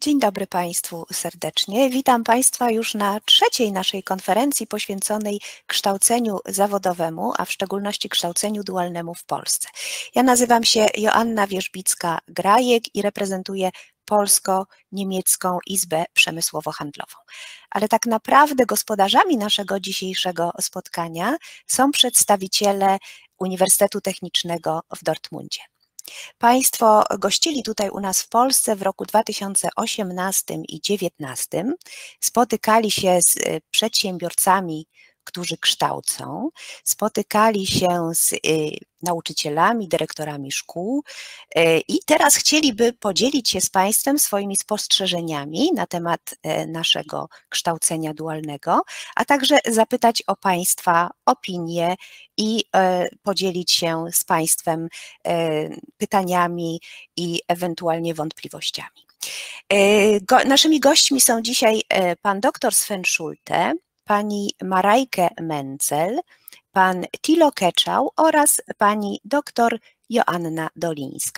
Dzień dobry Państwu serdecznie. Witam Państwa już na trzeciej naszej konferencji poświęconej kształceniu zawodowemu, a w szczególności kształceniu dualnemu w Polsce. Ja nazywam się Joanna Wierzbicka-Grajek i reprezentuję Polsko-Niemiecką Izbę Przemysłowo-Handlową. Ale tak naprawdę gospodarzami naszego dzisiejszego spotkania są przedstawiciele Uniwersytetu Technicznego w Dortmundzie. Państwo gościli tutaj u nas w Polsce w roku 2018 i 2019, spotykali się z przedsiębiorcami, którzy kształcą, spotykali się z nauczycielami, dyrektorami szkół i teraz chcieliby podzielić się z Państwem swoimi spostrzeżeniami na temat naszego kształcenia dualnego, a także zapytać o Państwa opinie i podzielić się z Państwem pytaniami i ewentualnie wątpliwościami. Naszymi gośćmi są dzisiaj pan dr Sven Schulte, pani Marijke Menzel, pan Thilo Keczał oraz pani dr Joanna Dolińska.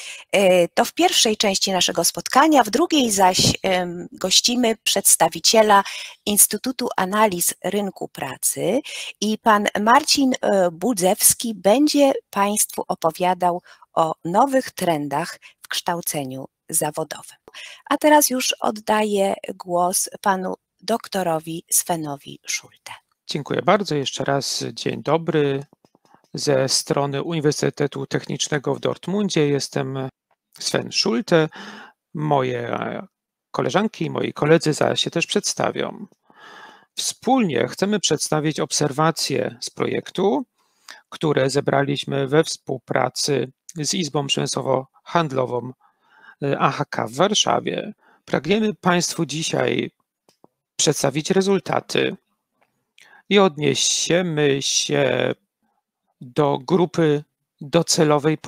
To w pierwszej części naszego spotkania, w drugiej zaś gościmy przedstawiciela Instytutu Analiz Rynku Pracy i pan Marcin Budzewski będzie Państwu opowiadał o nowych trendach w kształceniu zawodowym. A teraz już oddaję głos panu doktorowi Svenowi Schulte. Dziękuję bardzo. Jeszcze raz dzień dobry ze strony Uniwersytetu Technicznego w Dortmundzie. Jestem Sven Schulte. Moje koleżanki i moi koledzy zaraz się też przedstawią. Wspólnie chcemy przedstawić obserwacje z projektu, które zebraliśmy we współpracy z Izbą Przemysłowo-Handlową AHK w Warszawie. Pragniemy Państwu dzisiaj przedstawić rezultaty i odniesiemy się do grupy docelowej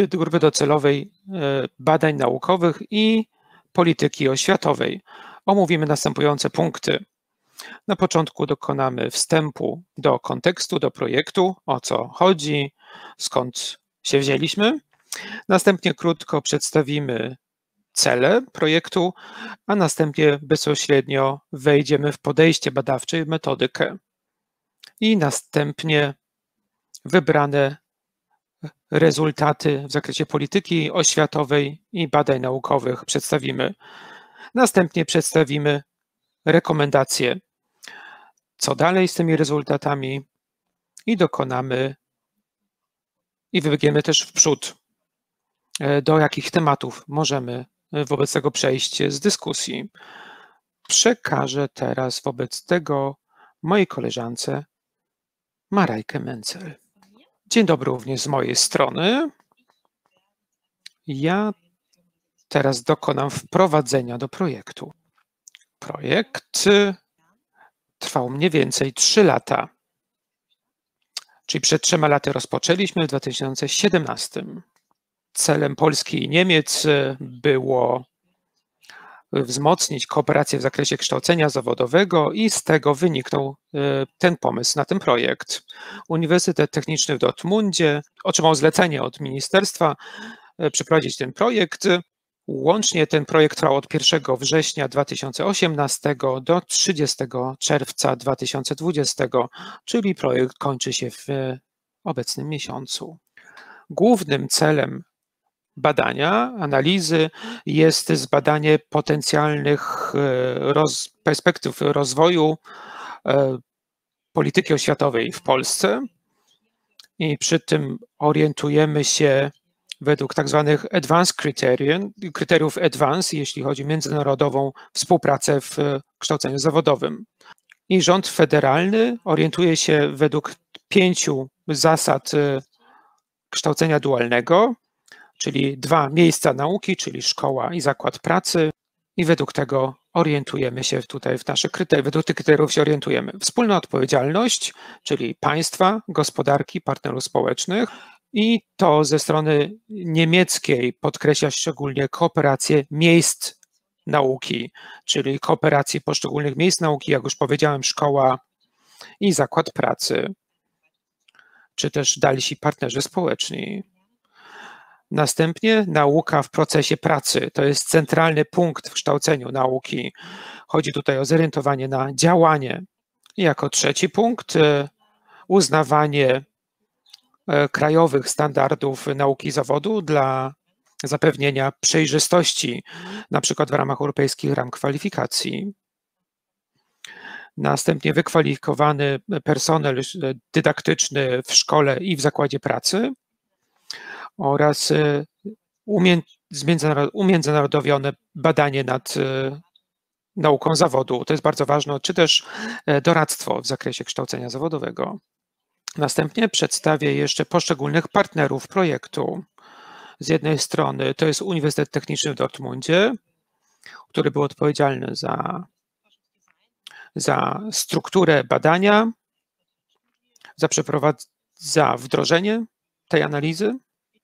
badań naukowych i polityki oświatowej. Omówimy następujące punkty. Na początku dokonamy wstępu do kontekstu, do projektu, o co chodzi, skąd się wzięliśmy. Następnie krótko przedstawimy cele projektu, a następnie bezpośrednio wejdziemy w podejście badawcze i metodykę. I następnie wybrane rezultaty w zakresie polityki oświatowej i badań naukowych przedstawimy. Następnie przedstawimy rekomendacje, co dalej z tymi rezultatami i dokonamy i wybiegniemy też w przód, do jakich tematów możemy wobec tego przejść z dyskusji. Przekażę teraz wobec tego mojej koleżance Marijke Menzel. Dzień dobry również z mojej strony. Ja teraz dokonam wprowadzenia do projektu. Projekt trwał mniej więcej 3 lata, czyli przed 3 laty rozpoczęliśmy w 2017. Celem Polski i Niemiec było wzmocnić kooperację w zakresie kształcenia zawodowego i z tego wyniknął ten pomysł na ten projekt. Uniwersytet Techniczny w Dortmundzie otrzymał zlecenie od ministerstwa przeprowadzić ten projekt. Łącznie ten projekt trwał od 1 września 2018 do 30 czerwca 2020, czyli projekt kończy się w obecnym miesiącu. Głównym celem badania, analizy jest zbadanie potencjalnych perspektyw rozwoju polityki oświatowej w Polsce i przy tym orientujemy się według tak zwanych advanced kryteriów advanced, jeśli chodzi o międzynarodową współpracę w kształceniu zawodowym. I rząd federalny orientuje się według 5 zasad kształcenia dualnego, czyli 2 miejsca nauki, czyli szkoła i zakład pracy i według tego orientujemy się tutaj w naszych kryteriach, według tych kryteriów się orientujemy. Wspólna odpowiedzialność, czyli państwa, gospodarki, partnerów społecznych i to ze strony niemieckiej podkreśla szczególnie kooperację miejsc nauki, czyli kooperację poszczególnych miejsc nauki, jak już powiedziałem, szkoła i zakład pracy, czy też dalsi partnerzy społeczni. Następnie nauka w procesie pracy. To jest centralny punkt w kształceniu nauki. Chodzi tutaj o zorientowanie na działanie. I jako trzeci punkt uznawanie krajowych standardów nauki zawodu dla zapewnienia przejrzystości, na przykład w ramach europejskich ram kwalifikacji. Następnie wykwalifikowany personel dydaktyczny w szkole i w zakładzie pracy oraz umiędzynarodowione badanie nad nauką zawodu. To jest bardzo ważne, czy też doradztwo w zakresie kształcenia zawodowego. Następnie przedstawię jeszcze poszczególnych partnerów projektu. Z jednej strony to jest Uniwersytet Techniczny w Dortmundzie, który był odpowiedzialny za strukturę badania, za wdrożenie tej analizy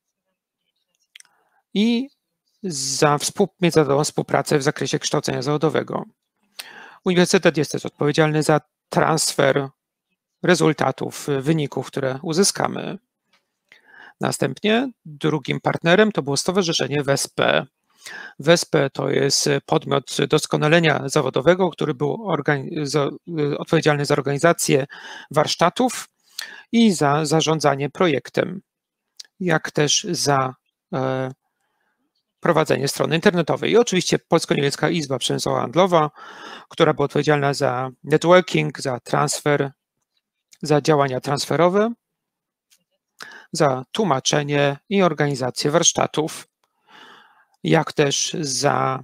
i za międzynarodową współpracę w zakresie kształcenia zawodowego. Uniwersytet jest też odpowiedzialny za transfer rezultatów, wyników, które uzyskamy. Następnie drugim partnerem to było Stowarzyszenie WESPE. WESPE to jest podmiot doskonalenia zawodowego, który był odpowiedzialny za organizację warsztatów i za zarządzanie projektem, jak też za prowadzenie strony internetowej. I oczywiście Polsko-Niemiecka Izba Przemysłowa Handlowa, która była odpowiedzialna za networking, za transfer, za działania transferowe, za tłumaczenie i organizację warsztatów, jak też za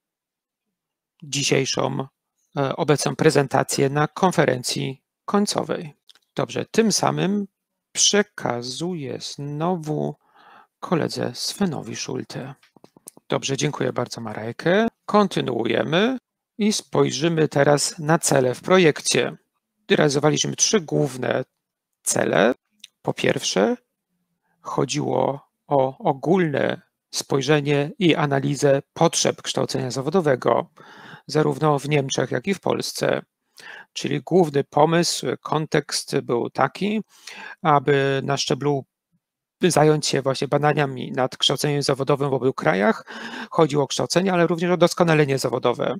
dzisiejszą obecną prezentację na konferencji końcowej. Dobrze, tym samym przekazuję znowu koledze Svenowi Schulte. Dobrze, dziękuję bardzo, Marejkę. Kontynuujemy i spojrzymy teraz na cele w projekcie. Realizowaliśmy 3 główne cele. Po pierwsze, chodziło o ogólne spojrzenie i analizę potrzeb kształcenia zawodowego, zarówno w Niemczech, jak i w Polsce. Czyli główny pomysł, kontekst był taki, aby na szczeblu zająć się właśnie badaniami nad kształceniem zawodowym w obu krajach. Chodziło o kształcenie, ale również o doskonalenie zawodowe.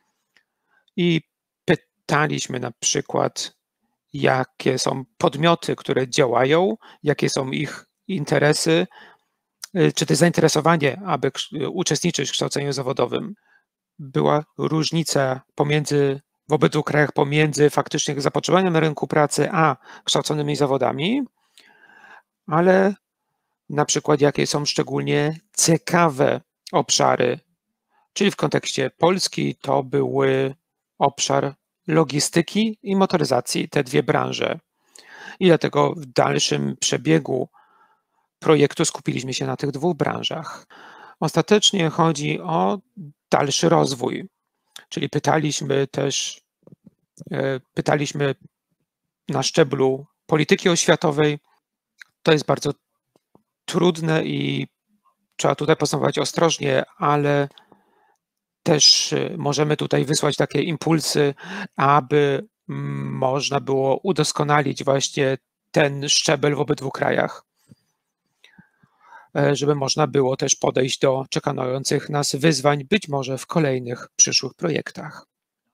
I pytaliśmy na przykład, jakie są podmioty, które działają, jakie są ich interesy, czy też zainteresowanie, aby uczestniczyć w kształceniu zawodowym. Była różnica w obydwu krajach pomiędzy faktycznym zapotrzebowaniem na rynku pracy a kształconymi zawodami, ale na przykład jakie są szczególnie ciekawe obszary, czyli w kontekście Polski to były obszar logistyki i motoryzacji, te 2 branże. I dlatego w dalszym przebiegu projektu skupiliśmy się na tych 2 branżach. Ostatecznie chodzi o dalszy rozwój, czyli pytaliśmy na szczeblu polityki oświatowej. To jest bardzo trudne i trzeba tutaj postępować ostrożnie, ale też możemy tutaj wysłać takie impulsy, aby można było udoskonalić właśnie ten szczebel w obydwu krajach, żeby można było też podejść do czekających nas wyzwań, być może w kolejnych przyszłych projektach.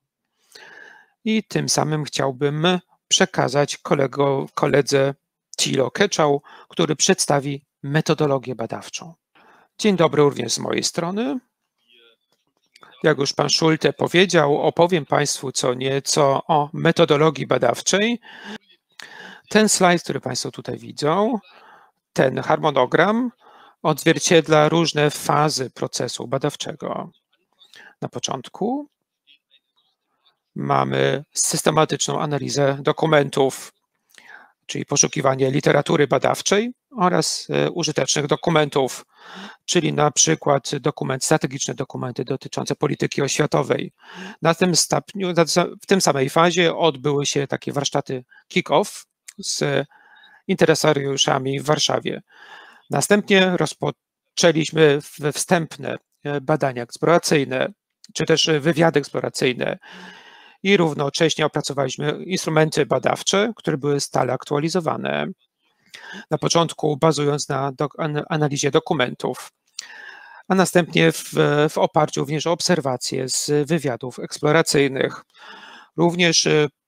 I tym samym chciałbym przekazać koledze Thilo Keczał, który przedstawi metodologię badawczą. Dzień dobry również z mojej strony. Jak już pan Schulte powiedział, opowiem Państwu co nieco o metodologii badawczej. Ten slajd, który Państwo tutaj widzą, ten harmonogram odzwierciedla różne fazy procesu badawczego. Na początku mamy systematyczną analizę dokumentów, czyli poszukiwanie literatury badawczej oraz użytecznych dokumentów, czyli na przykład strategiczne dokumenty dotyczące polityki oświatowej. W tym samej fazie odbyły się takie warsztaty kick-off z interesariuszami w Warszawie. Następnie rozpoczęliśmy wstępne badania eksploracyjne, czy też wywiady eksploracyjne i równocześnie opracowaliśmy instrumenty badawcze, które były stale aktualizowane. Na początku bazując na analizie dokumentów, a następnie w oparciu również o obserwacje z wywiadów eksploracyjnych. Również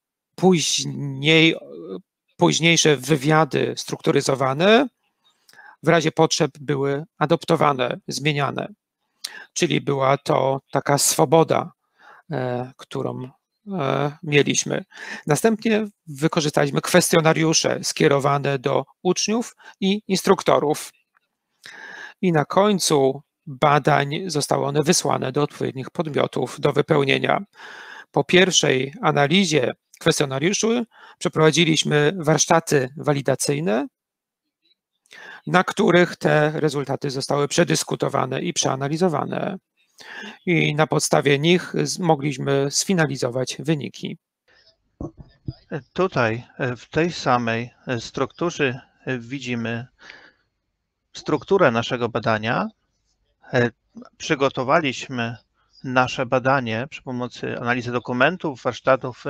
późniejsze wywiady strukturyzowane w razie potrzeb były adoptowane, zmieniane. Czyli była to taka swoboda, którą mieliśmy. Następnie wykorzystaliśmy kwestionariusze skierowane do uczniów i instruktorów. I na końcu badań zostały one wysłane do odpowiednich podmiotów do wypełnienia. Po pierwszej analizie kwestionariuszy przeprowadziliśmy warsztaty walidacyjne, na których te rezultaty zostały przedyskutowane i przeanalizowane. I na podstawie nich mogliśmy sfinalizować wyniki. Tutaj w tej samej strukturze widzimy strukturę naszego badania. Przygotowaliśmy nasze badanie przy pomocy analizy dokumentów, warsztatów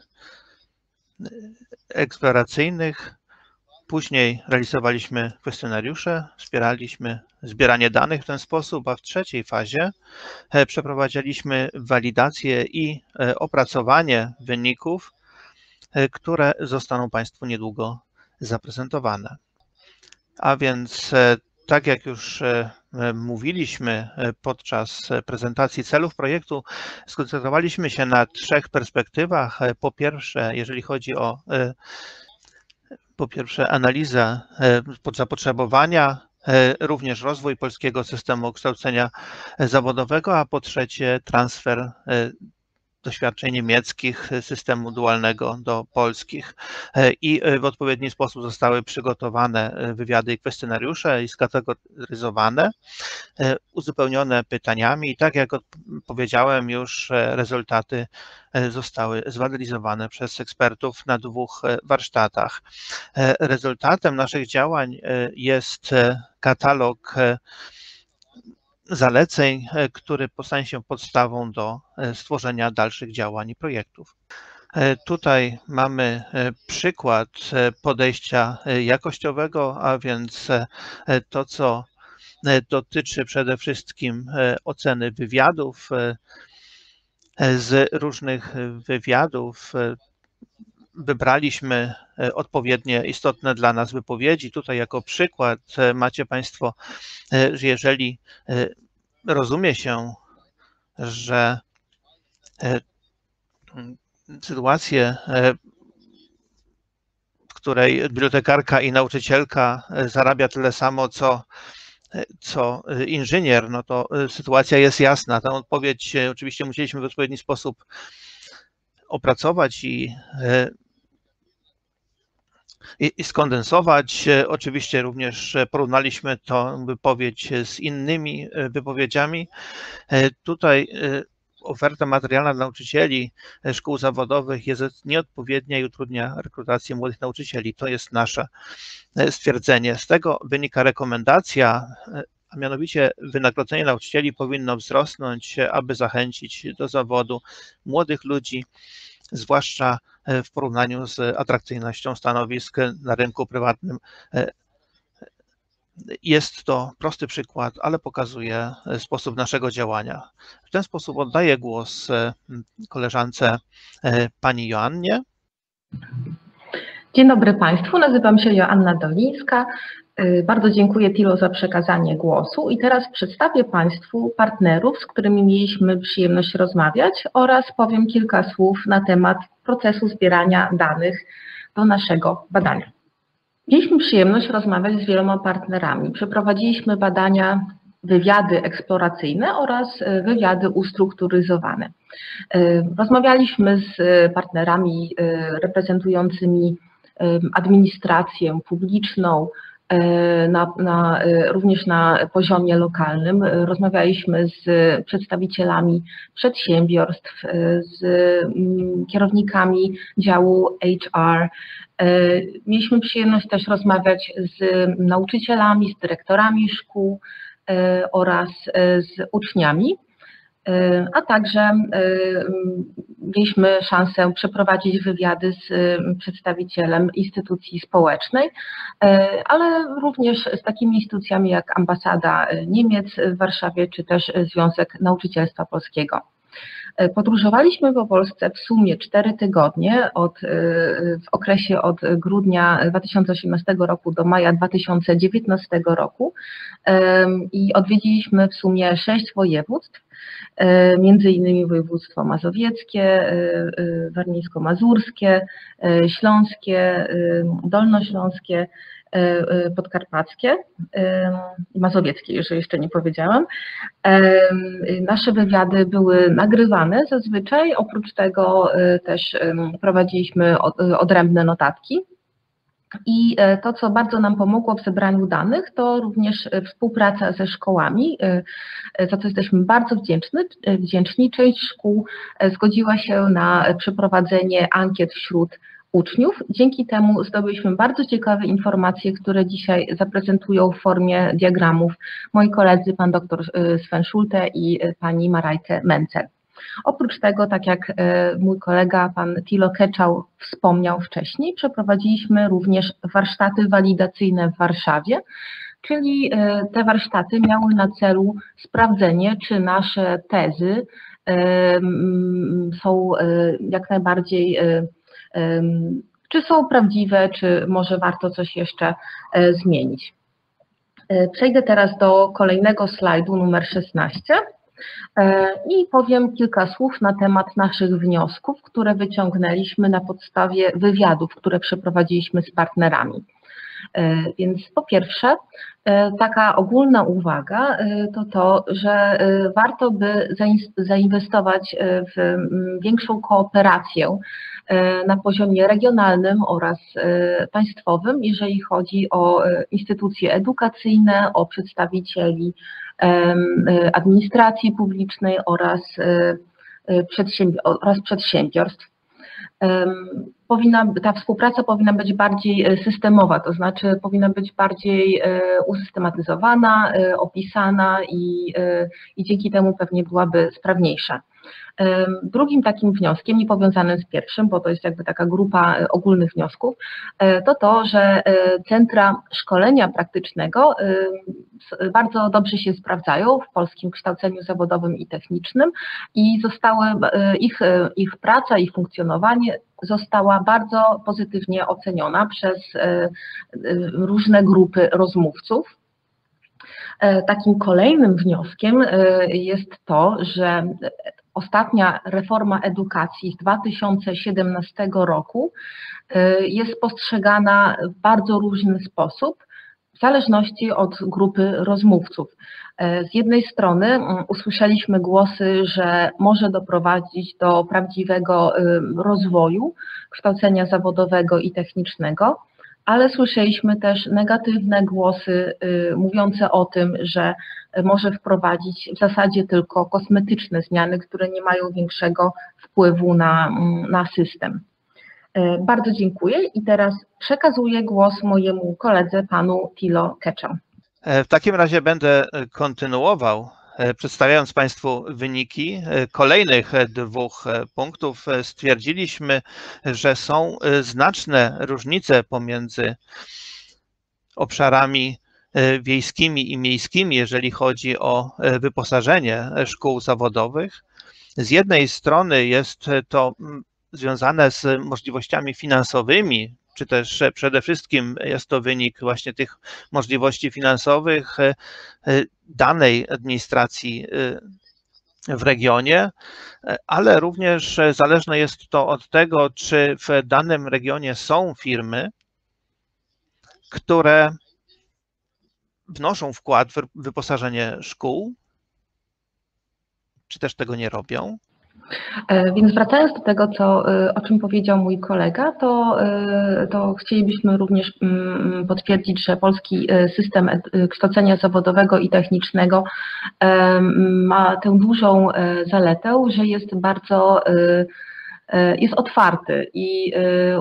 eksploracyjnych. Później realizowaliśmy kwestionariusze, wspieraliśmy zbieranie danych w ten sposób, a w trzeciej fazie przeprowadziliśmy walidację i opracowanie wyników, które zostaną Państwu niedługo zaprezentowane. A więc tak jak już mówiliśmy podczas prezentacji celów projektu, skoncentrowaliśmy się na 3 perspektywach. Po pierwsze, jeżeli chodzi o analizę zapotrzebowania, również rozwój polskiego systemu kształcenia zawodowego, a po trzecie transfer doświadczeń niemieckich systemu dualnego do polskich. I w odpowiedni sposób zostały przygotowane wywiady i kwestionariusze i skategoryzowane, uzupełnione pytaniami i tak jak powiedziałem już, rezultaty zostały zrealizowane przez ekspertów na 2 warsztatach. Rezultatem naszych działań jest katalog zaleceń, który stanie się podstawą do stworzenia dalszych działań i projektów. Tutaj mamy przykład podejścia jakościowego, a więc to, co dotyczy przede wszystkim oceny wywiadów. Z różnych wywiadów wybraliśmy odpowiednie istotne dla nas wypowiedzi. Tutaj jako przykład macie Państwo, że jeżeli rozumie się, że sytuację, w której bibliotekarka i nauczycielka zarabia tyle samo, co inżynier, no to sytuacja jest jasna. Tę odpowiedź oczywiście musieliśmy w odpowiedni sposób opracować i skondensować. Oczywiście również porównaliśmy tę wypowiedź z innymi wypowiedziami. Tutaj oferta materialna dla nauczycieli szkół zawodowych jest nieodpowiednia i utrudnia rekrutację młodych nauczycieli. To jest nasze stwierdzenie. Z tego wynika rekomendacja, a mianowicie wynagrodzenie nauczycieli powinno wzrosnąć, aby zachęcić do zawodu młodych ludzi, zwłaszcza w porównaniu z atrakcyjnością stanowisk na rynku prywatnym. Jest to prosty przykład, ale pokazuje sposób naszego działania. W ten sposób oddaję głos koleżance pani Joannie. Dzień dobry Państwu, nazywam się Joanna Dolińska. Bardzo dziękuję Tilo za przekazanie głosu i teraz przedstawię Państwu partnerów, z którymi mieliśmy przyjemność rozmawiać oraz powiem kilka słów na temat procesu zbierania danych do naszego badania. Mieliśmy przyjemność rozmawiać z wieloma partnerami. Przeprowadziliśmy badania, wywiady eksploracyjne oraz wywiady ustrukturyzowane. Rozmawialiśmy z partnerami reprezentującymi administrację publiczną, również na poziomie lokalnym. Rozmawialiśmy z przedstawicielami przedsiębiorstw, z kierownikami działu HR. Mieliśmy przyjemność też rozmawiać z nauczycielami, z dyrektorami szkół oraz z uczniami. a także mieliśmy szansę przeprowadzić wywiady z przedstawicielem instytucji społecznej, ale również z takimi instytucjami jak Ambasada Niemiec w Warszawie, czy też Związek Nauczycielstwa Polskiego. Podróżowaliśmy po Polsce w sumie 4 tygodnie w okresie od grudnia 2018 roku do maja 2019 roku i odwiedziliśmy w sumie 6 województw, między innymi województwo mazowieckie, warmińsko-mazurskie, śląskie, dolnośląskie, podkarpackie i mazowieckie, jeżeli jeszcze nie powiedziałam. Nasze wywiady były nagrywane zazwyczaj, oprócz tego też prowadziliśmy odrębne notatki. I to, co bardzo nam pomogło w zebraniu danych, to również współpraca ze szkołami, za co jesteśmy bardzo wdzięczni. Część szkół zgodziła się na przeprowadzenie ankiet wśród uczniów. Dzięki temu zdobyliśmy bardzo ciekawe informacje, które dzisiaj zaprezentują w formie diagramów moi koledzy, pan dr Sven Schulte i pani Marijke Mencel. Oprócz tego, tak jak mój kolega, pan Thilo Keczał wspomniał wcześniej, przeprowadziliśmy również warsztaty walidacyjne w Warszawie, czyli te warsztaty miały na celu sprawdzenie, czy nasze tezy są jak najbardziej, czy są prawdziwe, czy może warto coś jeszcze zmienić. Przejdę teraz do kolejnego slajdu, numer 16. I powiem kilka słów na temat naszych wniosków, które wyciągnęliśmy na podstawie wywiadów, które przeprowadziliśmy z partnerami. Więc po pierwsze, taka ogólna uwaga to, że warto by zainwestować w większą kooperację na poziomie regionalnym oraz państwowym, jeżeli chodzi o instytucje edukacyjne, o przedstawicieli administracji publicznej oraz przedsiębiorstw. Ta współpraca powinna być bardziej systemowa, to znaczy powinna być bardziej usystematyzowana, opisana i dzięki temu pewnie byłaby sprawniejsza. Drugim takim wnioskiem, niepowiązanym z pierwszym, bo to jest jakby taka grupa ogólnych wniosków, to, że centra szkolenia praktycznego bardzo dobrze się sprawdzają w polskim kształceniu zawodowym i technicznym i ich praca, ich funkcjonowanie została bardzo pozytywnie oceniona przez różne grupy rozmówców. Takim kolejnym wnioskiem jest to, że ostatnia reforma edukacji z 2017 roku jest postrzegana w bardzo różny sposób, w zależności od grupy rozmówców. Z jednej strony usłyszeliśmy głosy, że może doprowadzić do prawdziwego rozwoju kształcenia zawodowego i technicznego, ale słyszeliśmy też negatywne głosy mówiące o tym, że może wprowadzić w zasadzie tylko kosmetyczne zmiany, które nie mają większego wpływu na system. Bardzo dziękuję i teraz przekazuję głos mojemu koledze, panu Thilo Keczał. W takim razie będę kontynuował, przedstawiając Państwu wyniki kolejnych 2 punktów. Stwierdziliśmy, że są znaczne różnice pomiędzy obszarami wiejskimi i miejskimi, jeżeli chodzi o wyposażenie szkół zawodowych. Z jednej strony jest to związane z możliwościami finansowymi, czy też przede wszystkim jest to wynik właśnie tych możliwości finansowych danej administracji w regionie, ale również zależne jest to od tego, czy w danym regionie są firmy, które wnoszą wkład w wyposażenie szkół, czy też tego nie robią. Więc wracając do tego, o czym powiedział mój kolega, to chcielibyśmy również potwierdzić, że polski system kształcenia zawodowego i technicznego ma tę dużą zaletę, że jest bardzo jest otwarty i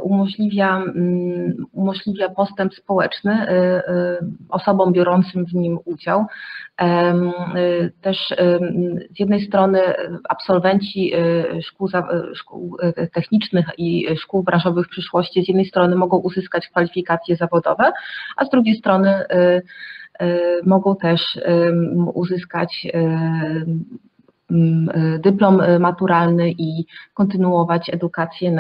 umożliwia postęp społeczny osobom biorącym w nim udział. Też z jednej strony absolwenci szkół technicznych i szkół branżowych w przyszłości z jednej strony mogą uzyskać kwalifikacje zawodowe, a z drugiej strony mogą też uzyskać dyplom maturalny i kontynuować edukację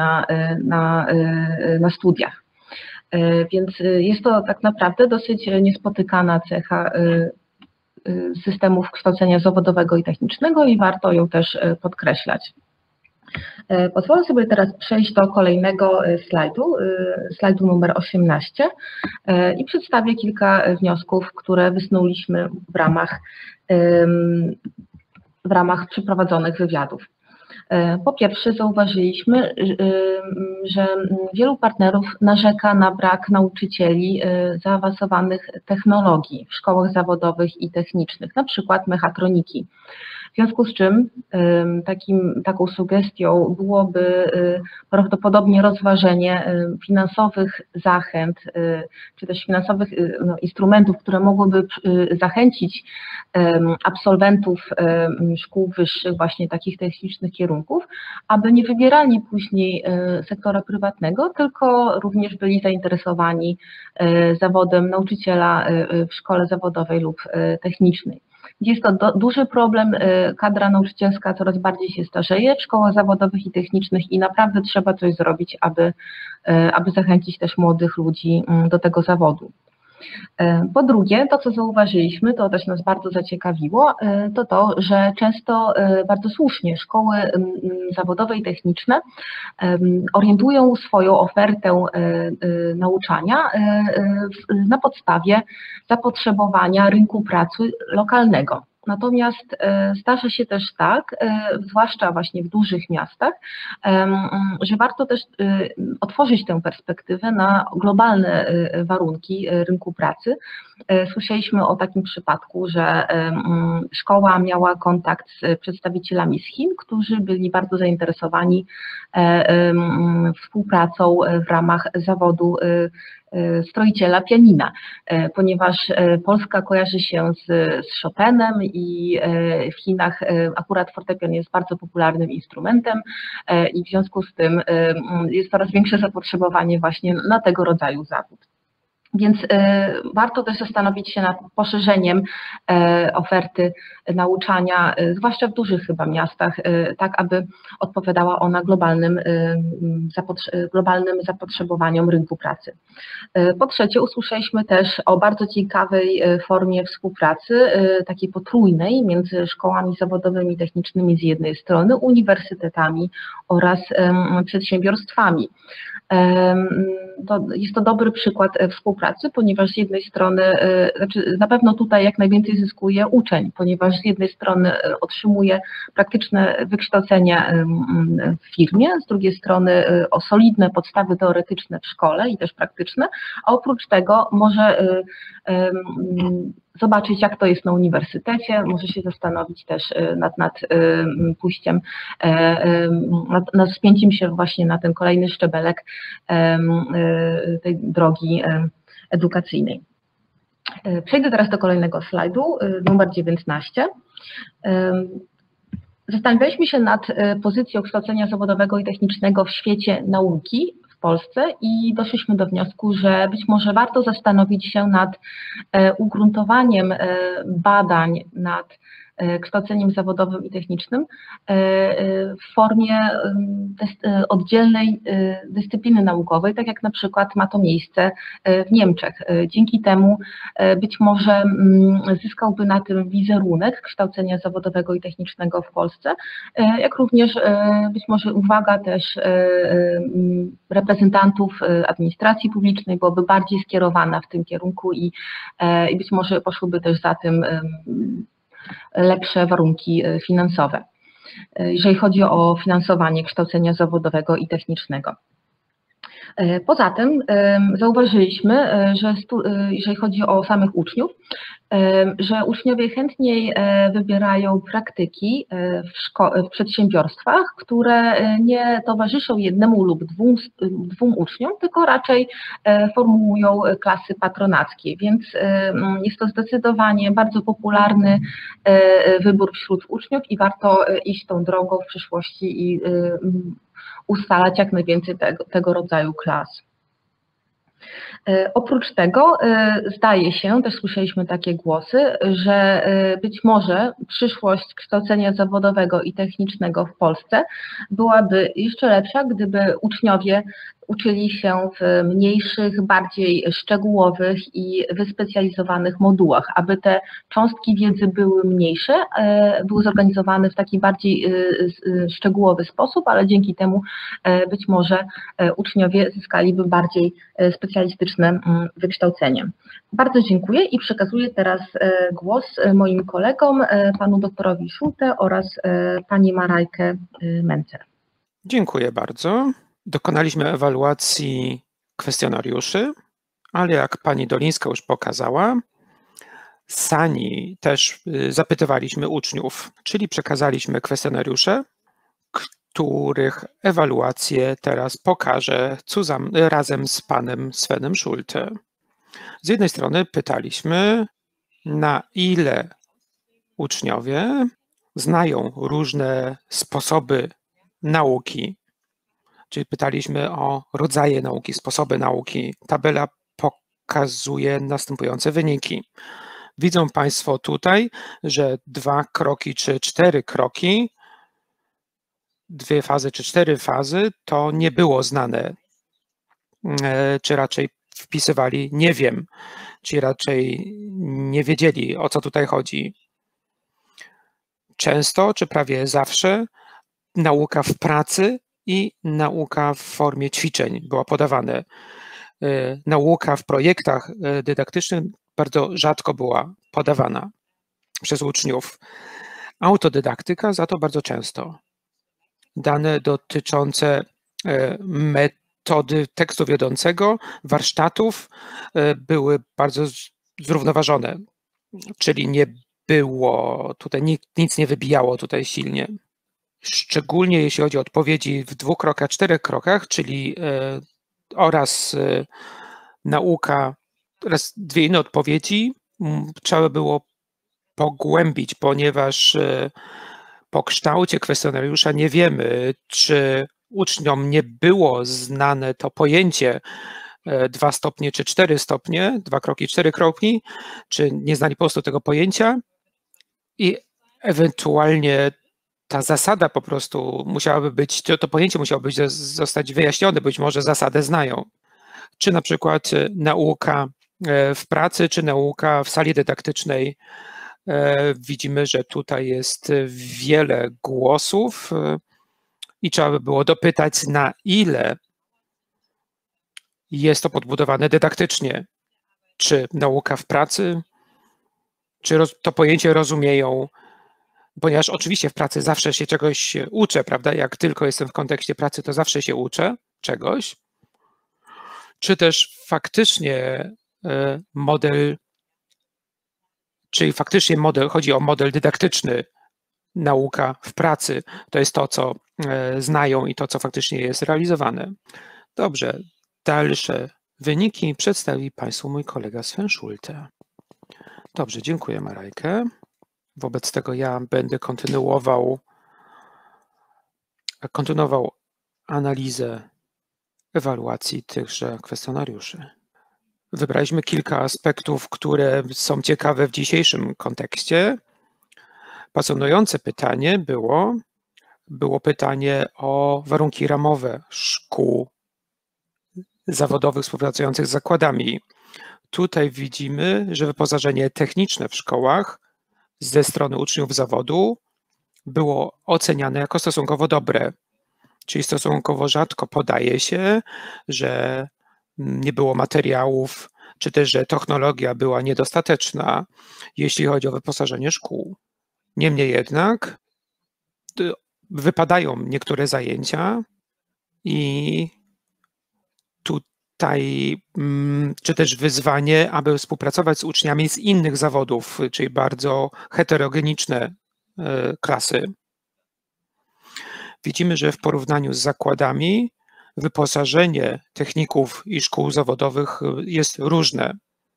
na studiach. Więc jest to tak naprawdę dosyć niespotykana cecha systemów kształcenia zawodowego i technicznego i warto ją też podkreślać. Pozwolę sobie teraz przejść do kolejnego slajdu numer 18 i przedstawię kilka wniosków, które wysnuliśmy w ramach przeprowadzonych wywiadów. Po pierwsze zauważyliśmy, że wielu partnerów narzeka na brak nauczycieli zaawansowanych technologii w szkołach zawodowych i technicznych, na przykład mechatroniki. W związku z czym taką sugestią byłoby prawdopodobnie rozważenie finansowych zachęt, czy też finansowych instrumentów, które mogłyby zachęcić absolwentów szkół wyższych, właśnie takich technicznych kierunków, aby nie wybierali później sektora prywatnego, tylko również byli zainteresowani zawodem nauczyciela w szkole zawodowej lub technicznej. Jest to duży problem, kadra nauczycielska coraz bardziej się starzeje w szkołach zawodowych i technicznych i naprawdę trzeba coś zrobić, aby zachęcić też młodych ludzi do tego zawodu. Po drugie, to co zauważyliśmy, to też nas bardzo zaciekawiło, to, że często bardzo słusznie szkoły zawodowe i techniczne orientują swoją ofertę nauczania na podstawie zapotrzebowania rynku pracy lokalnego. Natomiast zdarza się też tak, zwłaszcza właśnie w dużych miastach, że warto też otworzyć tę perspektywę na globalne warunki rynku pracy. Słyszeliśmy o takim przypadku, że szkoła miała kontakt z przedstawicielami z Chin, którzy byli bardzo zainteresowani współpracą w ramach zawodu stroiciela pianina, ponieważ Polska kojarzy się z Chopinem i w Chinach akurat fortepian jest bardzo popularnym instrumentem i w związku z tym jest coraz większe zapotrzebowanie właśnie na tego rodzaju zawód. Więc warto też zastanowić się nad poszerzeniem oferty nauczania, zwłaszcza w dużych chyba miastach, tak aby odpowiadała ona globalnym zapotrzebowaniom rynku pracy. Po trzecie, usłyszeliśmy też o bardzo ciekawej formie współpracy, takiej potrójnej między szkołami zawodowymi i technicznymi z jednej strony, uniwersytetami oraz przedsiębiorstwami. Jest to dobry przykład współpracy, ponieważ z jednej strony, na pewno tutaj jak najwięcej zyskuje uczeń, ponieważ z jednej strony otrzymuje praktyczne wykształcenie w firmie, z drugiej strony o solidne podstawy teoretyczne w szkole i też praktyczne, a oprócz tego może zobaczyć, jak to jest na uniwersytecie, może się zastanowić też nad pójściem, nad spięciem się właśnie na ten kolejny szczebelek tej drogi edukacyjnej. Przejdę teraz do kolejnego slajdu, numer 19. Zastanawialiśmy się nad pozycją kształcenia zawodowego i technicznego w świecie nauki w Polsce i doszliśmy do wniosku, że być może warto zastanowić się nad ugruntowaniem badań nad kształceniem zawodowym i technicznym w formie oddzielnej dyscypliny naukowej, tak jak na przykład ma to miejsce w Niemczech. Dzięki temu być może zyskałby na tym wizerunek kształcenia zawodowego i technicznego w Polsce, jak również być może uwaga też reprezentantów administracji publicznej byłaby bardziej skierowana w tym kierunku i być może poszłyby też za tym lepsze warunki finansowe, jeżeli chodzi o finansowanie kształcenia zawodowego i technicznego. Poza tym zauważyliśmy, że jeżeli chodzi o samych uczniów, że uczniowie chętniej wybierają praktyki w przedsiębiorstwach, które nie towarzyszą jednemu lub dwóm uczniom, tylko raczej formułują klasy patronackie, więc jest to zdecydowanie bardzo popularny wybór wśród uczniów i warto iść tą drogą w przyszłości i ustalać jak najwięcej tego rodzaju klas. Oprócz tego zdaje się, też słyszeliśmy takie głosy, że być może przyszłość kształcenia zawodowego i technicznego w Polsce byłaby jeszcze lepsza, gdyby uczniowie uczyli się w mniejszych, bardziej szczegółowych i wyspecjalizowanych modułach, aby te cząstki wiedzy były mniejsze, były zorganizowane w taki bardziej szczegółowy sposób, ale dzięki temu być może uczniowie zyskaliby bardziej specjalistyczne wykształcenie. Bardzo dziękuję i przekazuję teraz głos moim kolegom, panu doktorowi Schulte oraz pani Marajkę Mencer. Dziękuję bardzo. Dokonaliśmy ewaluacji kwestionariuszy, ale jak pani Dolińska już pokazała, sami też zapytywaliśmy uczniów, czyli przekazaliśmy kwestionariusze, których ewaluację teraz pokażę razem z panem Svenem Schulte. Z jednej strony pytaliśmy, na ile uczniowie znają różne sposoby nauki, czyli pytaliśmy o rodzaje nauki, sposoby nauki. Tabela pokazuje następujące wyniki. Widzą państwo tutaj, że 2 kroki czy 4 kroki, 2 fazy czy 4 fazy to nie było znane, czy raczej wpisywali nie wiem, czy raczej nie wiedzieli, o co tutaj chodzi. Często, czy prawie zawsze, nauka w pracy i nauka w formie ćwiczeń była podawana. Nauka w projektach dydaktycznych bardzo rzadko była podawana przez uczniów. Autodydaktyka za to bardzo często. Dane dotyczące metody tekstu wiodącego, warsztatów były bardzo zrównoważone, czyli nie było tutaj, nic nie wybijało tutaj silnie. Szczególnie jeśli chodzi o odpowiedzi w 2 krokach, 4 krokach, czyli oraz nauka, oraz 2 inne odpowiedzi trzeba było pogłębić, ponieważ po kształcie kwestionariusza nie wiemy, czy uczniom nie było znane to pojęcie 2 stopnie czy 4 stopnie, 2 kroki, 4 kroki, czy nie znali po prostu tego pojęcia i ewentualnie ta zasada po prostu musiałaby być, to pojęcie musiało zostać wyjaśnione, być może zasadę znają. Czy na przykład nauka w pracy, czy nauka w sali dydaktycznej. Widzimy, że tutaj jest wiele głosów i trzeba by było dopytać, na ile jest to podbudowane dydaktycznie. Czy nauka w pracy, czy to pojęcie rozumieją, ponieważ oczywiście w pracy zawsze się czegoś uczę, prawda? Jak tylko jestem w kontekście pracy, to zawsze się uczę czegoś. Czy też faktycznie chodzi o model dydaktyczny, nauka w pracy, to jest to, co znają i to, co faktycznie jest realizowane. Dobrze, dalsze wyniki przedstawi Państwu mój kolega Sven Schulte. Dobrze, dziękuję Marajkę. Wobec tego ja będę kontynuował analizę ewaluacji tychże kwestionariuszy. Wybraliśmy kilka aspektów, które są ciekawe w dzisiejszym kontekście. Pasjonujące pytanie było pytanie o warunki ramowe szkół zawodowych współpracujących z zakładami. Tutaj widzimy, że wyposażenie techniczne w szkołach ze strony uczniów zawodu było oceniane jako stosunkowo dobre, czyli stosunkowo rzadko podaje się, że nie było materiałów, czy też, że technologia była niedostateczna, jeśli chodzi o wyposażenie szkół. Niemniej jednak wypadają niektóre zajęcia i tutaj, czy też wyzwanie, aby współpracować z uczniami z innych zawodów, czyli bardzo heterogeniczne klasy. Widzimy, że w porównaniu z zakładami wyposażenie techników i szkół zawodowych jest różne.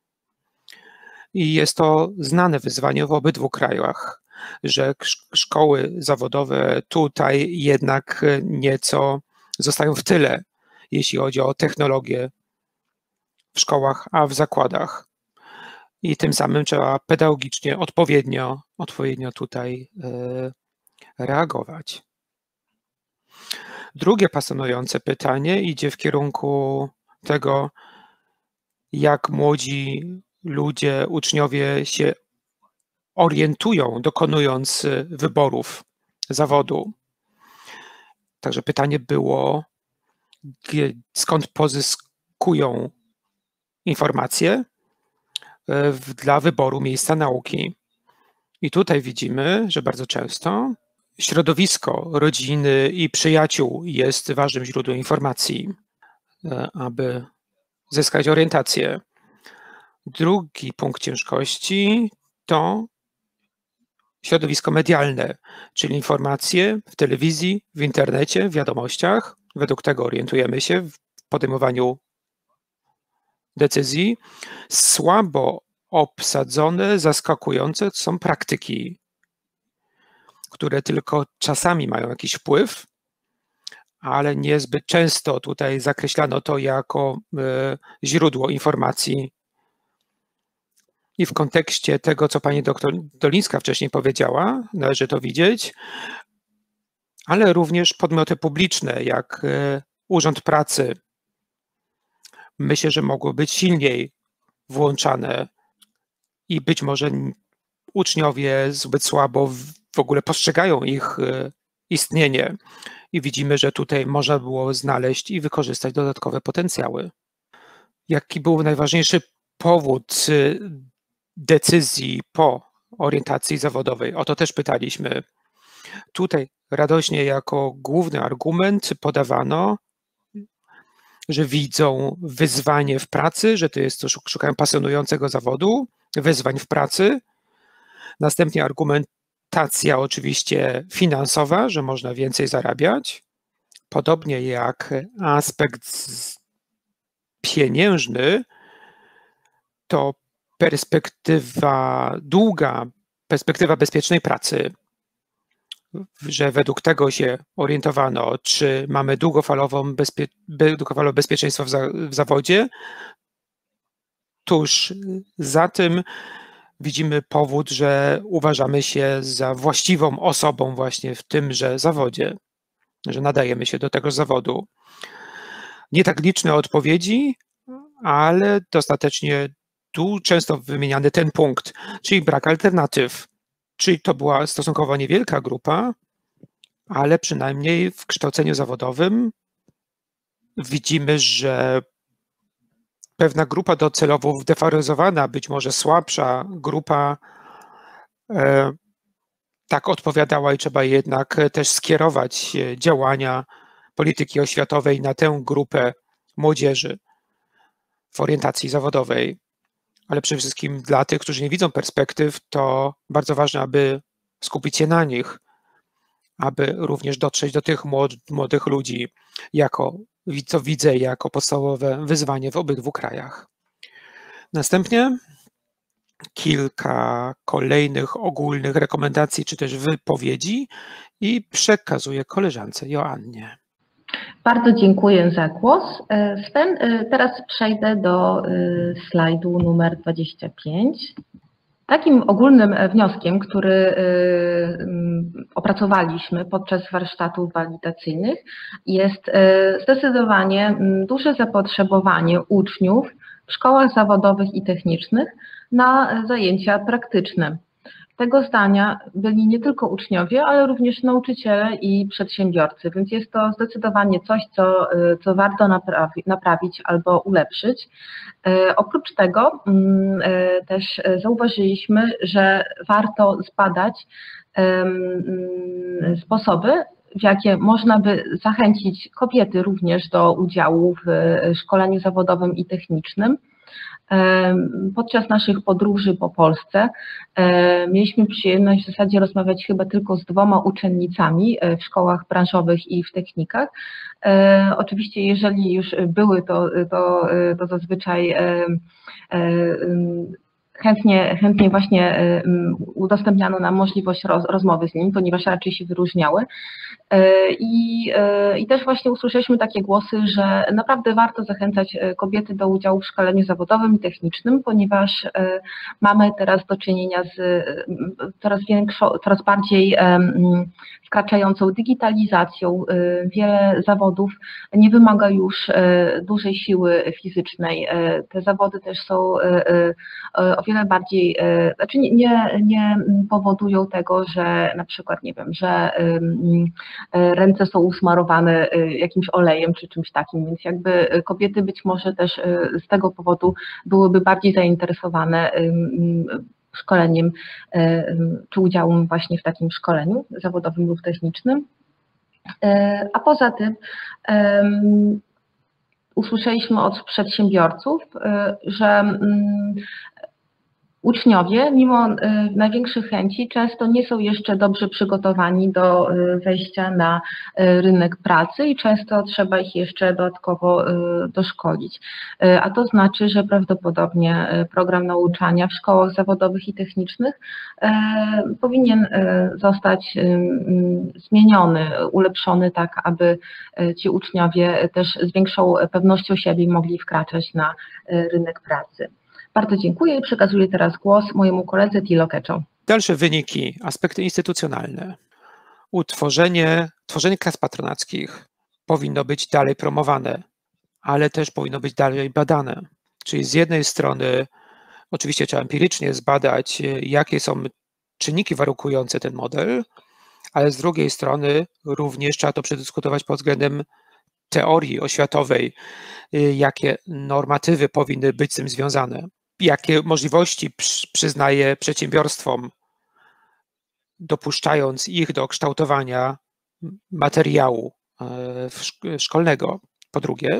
I jest to znane wyzwanie w obydwu krajach, że szkoły zawodowe tutaj jednak nieco zostają w tyle, jeśli chodzi o technologię w szkołach, a w zakładach. I tym samym trzeba pedagogicznie odpowiednio tutaj reagować. Drugie pasjonujące pytanie idzie w kierunku tego, jak młodzi ludzie, uczniowie się orientują, dokonując wyborów zawodu. Także pytanie było, skąd pozyskują informacje dla wyboru miejsca nauki. I tutaj widzimy, że bardzo często środowisko rodziny i przyjaciół jest ważnym źródłem informacji, aby zyskać orientację. Drugi punkt ciężkości to środowisko medialne, czyli informacje w telewizji, w internecie, w wiadomościach. Według tego orientujemy się w podejmowaniu decyzji. Słabo obsadzone, zaskakujące są praktyki, które tylko czasami mają jakiś wpływ, ale niezbyt często tutaj zakreślano to jako źródło informacji. I w kontekście tego, co pani doktor Dolińska wcześniej powiedziała, należy to widzieć, ale również podmioty publiczne, jak Urząd Pracy, myślę, że mogły być silniej włączane i być może uczniowie zbyt słabo w ogóle postrzegają ich istnienie i widzimy, że tutaj można było znaleźć i wykorzystać dodatkowe potencjały. Jaki był najważniejszy powód decyzji po orientacji zawodowej? O to też pytaliśmy. Tutaj radośnie jako główny argument podawano, że widzą wyzwanie w pracy, że to jest to, szukają pasjonującego zawodu, wyzwań w pracy. Następnie argumentacja oczywiście finansowa, że można więcej zarabiać. Podobnie jak aspekt pieniężny, to długa perspektywa bezpiecznej pracy, że według tego się orientowano, czy mamy długofalowe bezpieczeństwo w zawodzie. Tuż za tym widzimy powód, że uważamy się za właściwą osobą właśnie w tymże zawodzie, że nadajemy się do tego zawodu. Nie tak liczne odpowiedzi, ale dostatecznie tu często wymieniany ten punkt, czyli brak alternatyw. Czyli to była stosunkowo niewielka grupa, ale przynajmniej w kształceniu zawodowym widzimy, że pewna grupa docelowo zdefaworyzowana, być może słabsza grupa tak odpowiadała i trzeba jednak też skierować działania polityki oświatowej na tę grupę młodzieży w orientacji zawodowej. Ale przede wszystkim dla tych, którzy nie widzą perspektyw, to bardzo ważne, aby skupić się na nich, aby również dotrzeć do tych młodych ludzi, co widzę jako podstawowe wyzwanie w obydwu krajach. Następnie kilka kolejnych ogólnych rekomendacji czy też wypowiedzi i przekazuję koleżance Joannie. Bardzo dziękuję za głos. Sven, teraz przejdę do slajdu numer 25. Takim ogólnym wnioskiem, który opracowaliśmy podczas warsztatów walidacyjnych, jest zdecydowanie duże zapotrzebowanie uczniów w szkołach zawodowych i technicznych na zajęcia praktyczne. Tego zdania byli nie tylko uczniowie, ale również nauczyciele i przedsiębiorcy, więc jest to zdecydowanie coś, co warto naprawić albo ulepszyć. Oprócz tego też zauważyliśmy, że warto zbadać sposoby, w jakie można by zachęcić kobiety również do udziału w szkoleniu zawodowym i technicznym. Podczas naszych podróży po Polsce mieliśmy przyjemność w zasadzie rozmawiać chyba tylko z 2 uczennicami w szkołach branżowych i w technikach. Oczywiście jeżeli już były, to zazwyczaj chętnie właśnie udostępniano nam możliwość rozmowy z nimi, ponieważ raczej się wyróżniały. I też właśnie usłyszeliśmy takie głosy, że naprawdę warto zachęcać kobiety do udziału w szkoleniu zawodowym i technicznym, ponieważ mamy teraz do czynienia z coraz bardziej wkraczającą digitalizacją. Wiele zawodów nie wymaga już dużej siły fizycznej. Te zawody też są o wiele bardziej, znaczy nie powodują tego, że na przykład, nie wiem, że ręce są usmarowane jakimś olejem czy czymś takim, więc jakby kobiety być może też z tego powodu byłyby bardziej zainteresowane szkoleniem czy udziałem właśnie w takim szkoleniu zawodowym lub technicznym. A poza tym usłyszeliśmy od przedsiębiorców, że uczniowie, mimo największych chęci, często nie są jeszcze dobrze przygotowani do wejścia na rynek pracy i często trzeba ich jeszcze dodatkowo doszkolić. A to znaczy, że prawdopodobnie program nauczania w szkołach zawodowych i technicznych powinien zostać zmieniony, ulepszony tak, aby ci uczniowie też z większą pewnością siebie mogli wkraczać na rynek pracy. Bardzo dziękuję i przekazuję teraz głos mojemu koledze Tilo Keczą. Dalsze wyniki, aspekty instytucjonalne. Tworzenie klas patronackich powinno być dalej promowane, ale też powinno być dalej badane. Czyli z jednej strony oczywiście trzeba empirycznie zbadać, jakie są czynniki warunkujące ten model, ale z drugiej strony również trzeba to przedyskutować pod względem teorii oświatowej, jakie normatywy powinny być z tym związane, jakie możliwości przyznaje przedsiębiorstwom, dopuszczając ich do kształtowania materiału szkolnego. Po drugie,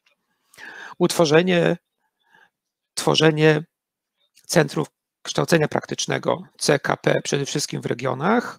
tworzenie centrów kształcenia praktycznego, CKP, przede wszystkim w regionach,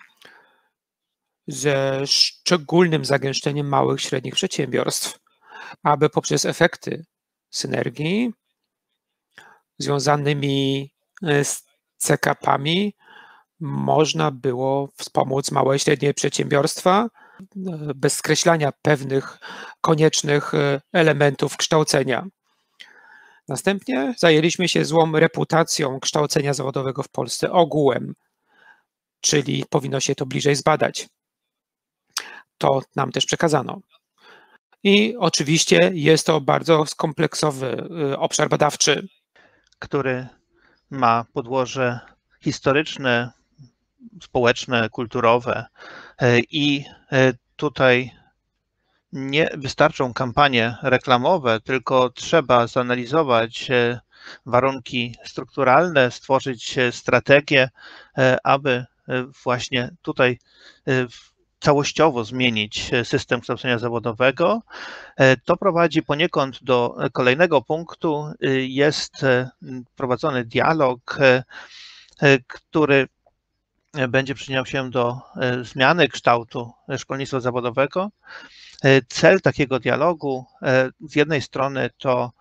ze szczególnym zagęszczeniem małych i średnich przedsiębiorstw, aby poprzez efekty synergii związanymi z CKP-ami można było wspomóc małe i średnie przedsiębiorstwa bez skreślania pewnych koniecznych elementów kształcenia. Następnie zajęliśmy się złą reputacją kształcenia zawodowego w Polsce ogółem, czyli powinno się to bliżej zbadać. To nam też przekazano. I oczywiście jest to bardzo skompleksowy obszar badawczy, który ma podłoże historyczne, społeczne, kulturowe i tutaj nie wystarczą kampanie reklamowe, tylko trzeba zanalizować warunki strukturalne, stworzyć strategię, aby właśnie tutaj całościowo zmienić system kształcenia zawodowego. To prowadzi poniekąd do kolejnego punktu. Jest prowadzony dialog, który będzie przyczyniał się do zmiany kształtu szkolnictwa zawodowego. Cel takiego dialogu z jednej strony to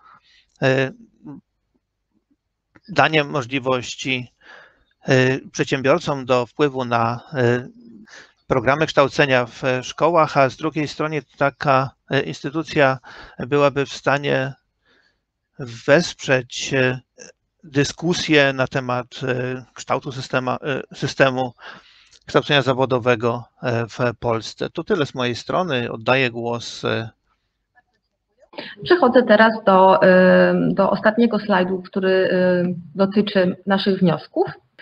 danie możliwości przedsiębiorcom do wpływu na programy kształcenia w szkołach, a z drugiej strony taka instytucja byłaby w stanie wesprzeć dyskusję na temat kształtu systemu kształcenia zawodowego w Polsce. To tyle z mojej strony. Oddaję głos. Przechodzę teraz do ostatniego slajdu, który dotyczy naszych wniosków.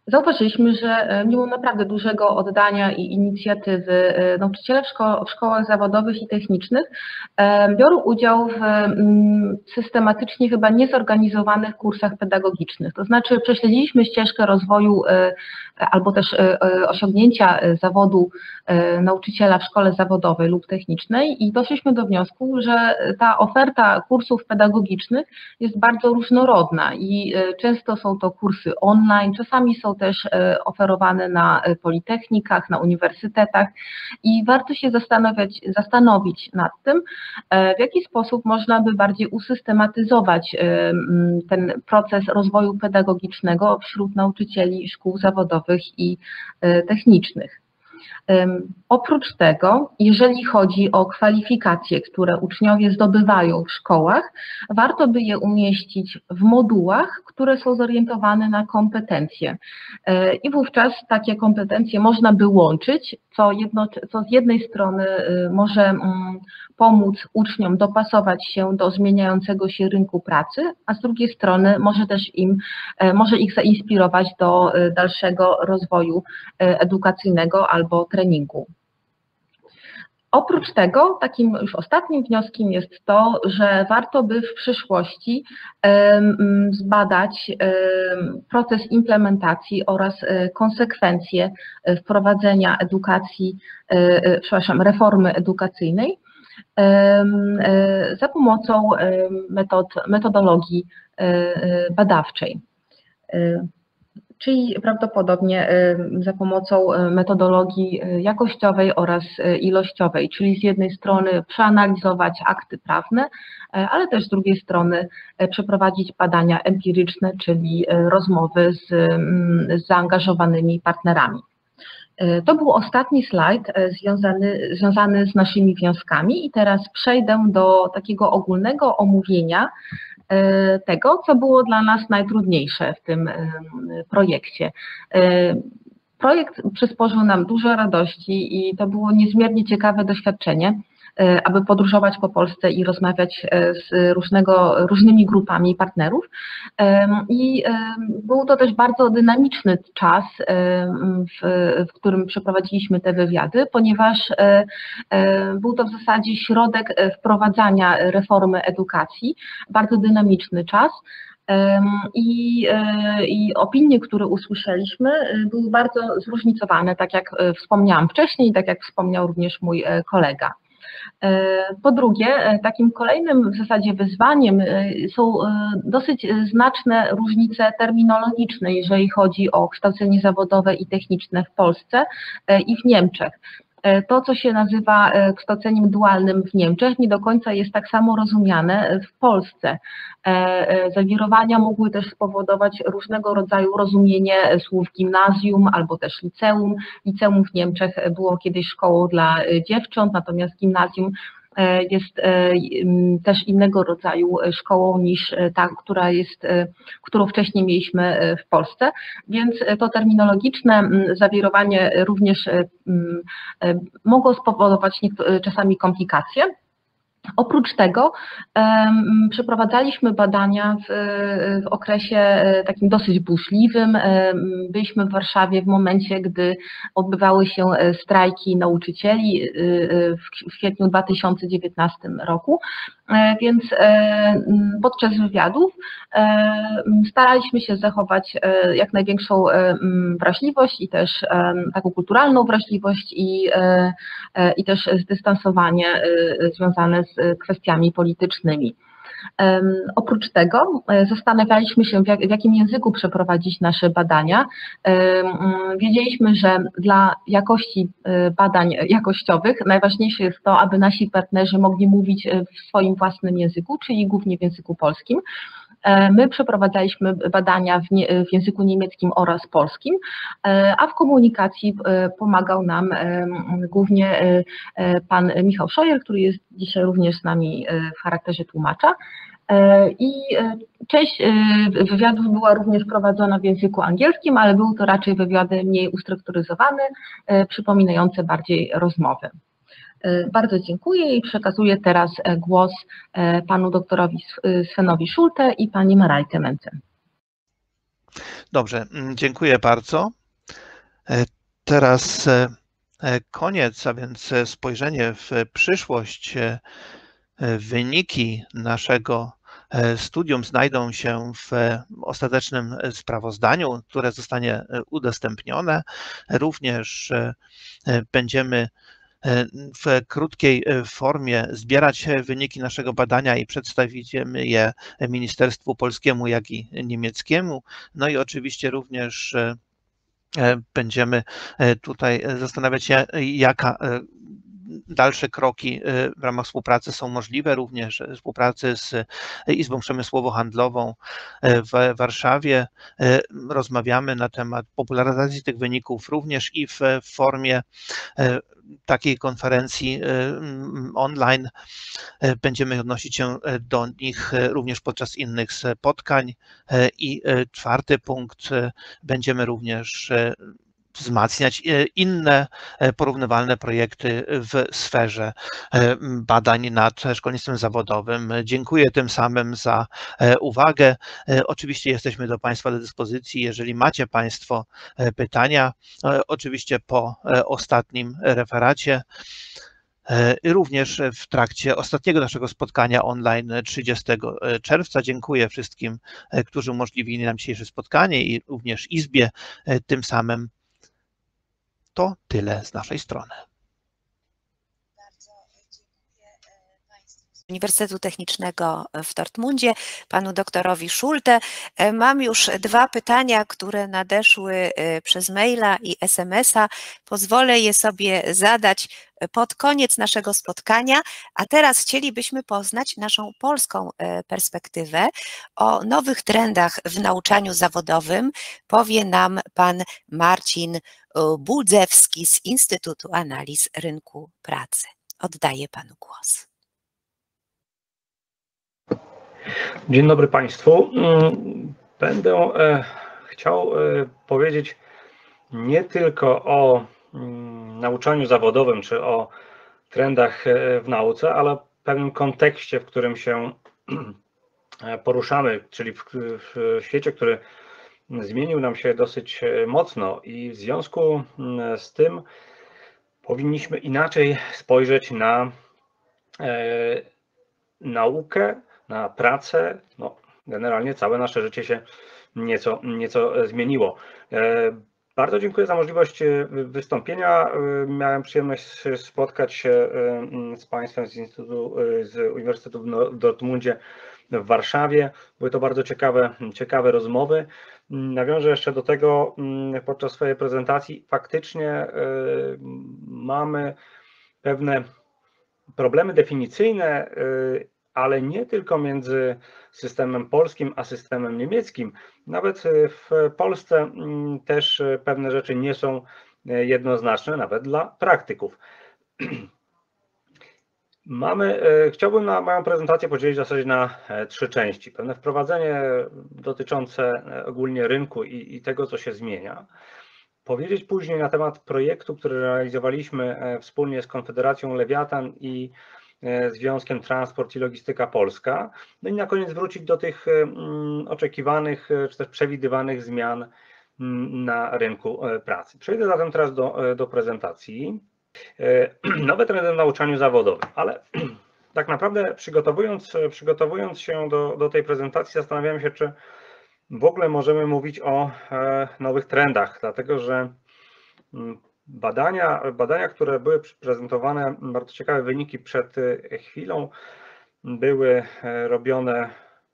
zauważyliśmy, że mimo naprawdę dużego oddania i inicjatywy nauczyciele w szkołach zawodowych i technicznych biorą udział w systematycznie chyba niezorganizowanych kursach pedagogicznych. To znaczy prześledziliśmy ścieżkę rozwoju albo też osiągnięcia zawodu nauczyciela w szkole zawodowej lub technicznej i doszliśmy do wniosku, że ta oferta kursów pedagogicznych jest bardzo różnorodna i często są to kursy online, czasami są też oferowane na politechnikach, na uniwersytetach i warto się zastanowić nad tym, w jaki sposób można by bardziej usystematyzować ten proces rozwoju pedagogicznego wśród nauczycieli szkół zawodowych i technicznych. Oprócz tego, jeżeli chodzi o kwalifikacje, które uczniowie zdobywają w szkołach, warto by je umieścić w modułach, które są zorientowane na kompetencje. I wówczas takie kompetencje można by łączyć, co z jednej strony może pomóc uczniom dopasować się do zmieniającego się rynku pracy, a z drugiej strony może ich zainspirować do dalszego rozwoju edukacyjnego albo treningu. Oprócz tego, takim już ostatnim wnioskiem jest to, że warto by w przyszłości zbadać proces implementacji oraz konsekwencje wprowadzenia reformy edukacyjnej za pomocą metodologii badawczej. Czyli prawdopodobnie za pomocą metodologii jakościowej oraz ilościowej, czyli z jednej strony przeanalizować akty prawne, ale też z drugiej strony przeprowadzić badania empiryczne, czyli rozmowy z zaangażowanymi partnerami. To był ostatni slajd związany z naszymi wnioskami i teraz przejdę do takiego ogólnego omówienia tego, co było dla nas najtrudniejsze w tym projekcie. Projekt przysporzył nam dużo radości i to było niezmiernie ciekawe doświadczenie, aby podróżować po Polsce i rozmawiać z różnymi grupami partnerów. I był to też bardzo dynamiczny czas, w którym przeprowadziliśmy te wywiady, ponieważ był to w zasadzie środek wprowadzania reformy edukacji, bardzo dynamiczny czas. I opinie, które usłyszeliśmy, były bardzo zróżnicowane, tak jak wspomniałam wcześniej, tak jak wspomniał również mój kolega. Po drugie, takim kolejnym w zasadzie wyzwaniem są dosyć znaczne różnice terminologiczne, jeżeli chodzi o kształcenie zawodowe i techniczne w Polsce i w Niemczech. To, co się nazywa kształceniem dualnym w Niemczech, nie do końca jest tak samo rozumiane w Polsce. Zawirowania mogły też spowodować różnego rodzaju rozumienie słów gimnazjum albo też liceum. Liceum w Niemczech było kiedyś szkołą dla dziewcząt, natomiast gimnazjum jest też innego rodzaju szkołą niż ta, którą wcześniej mieliśmy w Polsce, więc to terminologiczne zawirowanie również mogło spowodować czasami komplikacje. Oprócz tego przeprowadzaliśmy badania w okresie takim dosyć burzliwym. Byliśmy w Warszawie w momencie, gdy odbywały się strajki nauczycieli w kwietniu 2019 roku, więc podczas wywiadów staraliśmy się zachować jak największą wrażliwość i też taką kulturalną wrażliwość i też zdystansowanie związane z kwestiami politycznymi. Oprócz tego zastanawialiśmy się, w jakim języku przeprowadzić nasze badania. Wiedzieliśmy, że dla jakości badań jakościowych najważniejsze jest to, aby nasi partnerzy mogli mówić w swoim własnym języku, czyli głównie w języku polskim. My przeprowadzaliśmy badania w języku niemieckim oraz polskim, a w komunikacji pomagał nam głównie pan Michał Szojer, który jest dzisiaj również z nami w charakterze tłumacza. I część wywiadów była również prowadzona w języku angielskim, ale były to raczej wywiady mniej ustrukturyzowane, przypominające bardziej rozmowy. Bardzo dziękuję i przekazuję teraz głos panu doktorowi Svenowi Schulte i pani Marijke Mencen. Dobrze, dziękuję bardzo. Teraz koniec, a więc spojrzenie w przyszłość. Wyniki naszego studium znajdą się w ostatecznym sprawozdaniu, które zostanie udostępnione. Również będziemy w krótkiej formie zbierać wyniki naszego badania i przedstawimy je Ministerstwu Polskiemu, jak i niemieckiemu. No i oczywiście również będziemy tutaj zastanawiać się, jaka dalsze kroki w ramach współpracy są możliwe, również współpracy z Izbą Przemysłowo-Handlową w Warszawie. Rozmawiamy na temat popularyzacji tych wyników również i w formie takiej konferencji online. Będziemy odnosić się do nich również podczas innych spotkań. I czwarty punkt, będziemy również wzmacniać inne porównywalne projekty w sferze badań nad szkolnictwem zawodowym. Dziękuję tym samym za uwagę. Oczywiście jesteśmy do Państwa do dyspozycji, jeżeli macie Państwo pytania, oczywiście po ostatnim referacie. Również w trakcie ostatniego naszego spotkania online 30 czerwca. Dziękuję wszystkim, którzy umożliwili nam dzisiejsze spotkanie i również Izbie. Tym samym to tyle z naszej strony. Uniwersytetu Technicznego w Dortmundzie, panu doktorowi Schulte. Mam już dwa pytania, które nadeszły przez maila i SMS-a. Pozwolę je sobie zadać pod koniec naszego spotkania, a teraz chcielibyśmy poznać naszą polską perspektywę. O nowych trendach w nauczaniu zawodowym powie nam pan Marcin Budzewski z Instytutu Analiz Rynku Pracy. Oddaję panu głos. Dzień dobry Państwu. Będę chciał powiedzieć nie tylko o nauczaniu zawodowym czy o trendach w nauce, ale o pewnym kontekście, w którym się poruszamy, czyli w świecie, który zmienił nam się dosyć mocno i w związku z tym powinniśmy inaczej spojrzeć na naukę, na pracę. No, generalnie całe nasze życie się nieco zmieniło. Bardzo dziękuję za możliwość wystąpienia. Miałem przyjemność spotkać się z Państwem z Uniwersytetu w Dortmundzie w Warszawie. Były to bardzo ciekawe rozmowy. Nawiążę jeszcze do tego podczas swojej prezentacji. Faktycznie mamy pewne problemy definicyjne, ale nie tylko między systemem polskim a systemem niemieckim. Nawet w Polsce też pewne rzeczy nie są jednoznaczne, nawet dla praktyków. Chciałbym moją prezentację podzielić w zasadzie na trzy części. Pewne wprowadzenie dotyczące ogólnie rynku i tego, co się zmienia. Powiedzieć później na temat projektu, który realizowaliśmy wspólnie z Konfederacją Lewiatan i Związkiem Transport i Logistyka Polska. No i na koniec wrócić do tych oczekiwanych czy też przewidywanych zmian na rynku pracy. Przejdę zatem teraz do prezentacji. Nowe trendy w nauczaniu zawodowym, ale tak naprawdę przygotowując się do tej prezentacji zastanawiałem się, czy w ogóle możemy mówić o nowych trendach, dlatego że badania, które były prezentowane, bardzo ciekawe wyniki przed chwilą, były robione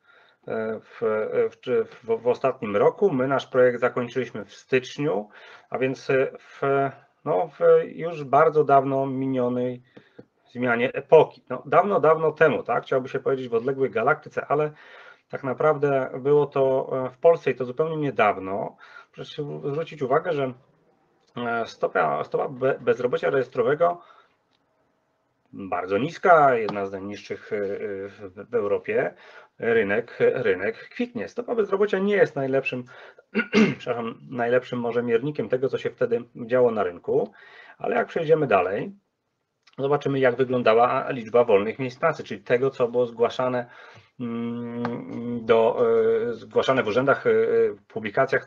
w ostatnim roku. My nasz projekt zakończyliśmy w styczniu, a więc w już bardzo dawno minionej zmianie epoki. No, dawno temu, tak? Chciałoby się powiedzieć w odległej galaktyce, ale tak naprawdę było to w Polsce i to zupełnie niedawno. Proszę zwrócić uwagę, że stopa bezrobocia rejestrowego bardzo niska, jedna z najniższych w Europie. Rynek kwitnie. Stopa bezrobocia nie jest najlepszym może miernikiem tego, co się wtedy działo na rynku, ale jak przejdziemy dalej, zobaczymy, jak wyglądała liczba wolnych miejsc pracy, czyli tego, co było zgłaszane zgłaszane w urzędach, w publikacjach,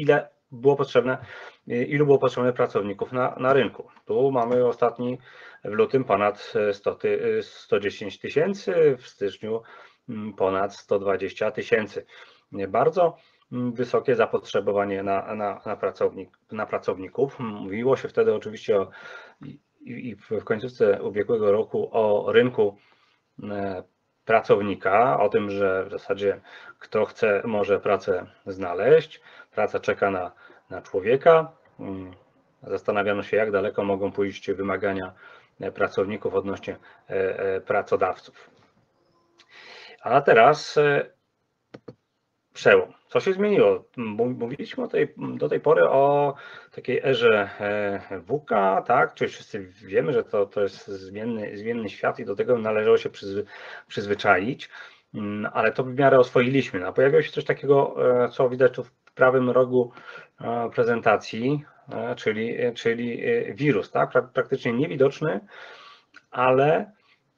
ilu było potrzebne pracowników na rynku. Tu mamy w lutym ponad 110 000, w styczniu ponad 120 000. Bardzo wysokie zapotrzebowanie na pracowników. Mówiło się wtedy oczywiście i w końcówce ubiegłego roku o rynku pracownika, o tym, że w zasadzie kto chce, może pracę znaleźć. Praca czeka na człowieka. Zastanawiano się, jak daleko mogą pójść wymagania pracowników odnośnie pracodawców. A teraz przełom. Co się zmieniło? Mówiliśmy do tej pory o takiej erze VUCA, tak? Czyli wszyscy wiemy, że to jest zmienny świat i do tego należało się przyzwyczaić, ale to w miarę oswoiliśmy. A pojawiło się coś takiego, co widać tu w prawym rogu prezentacji, czyli wirus, tak? Praktycznie niewidoczny, ale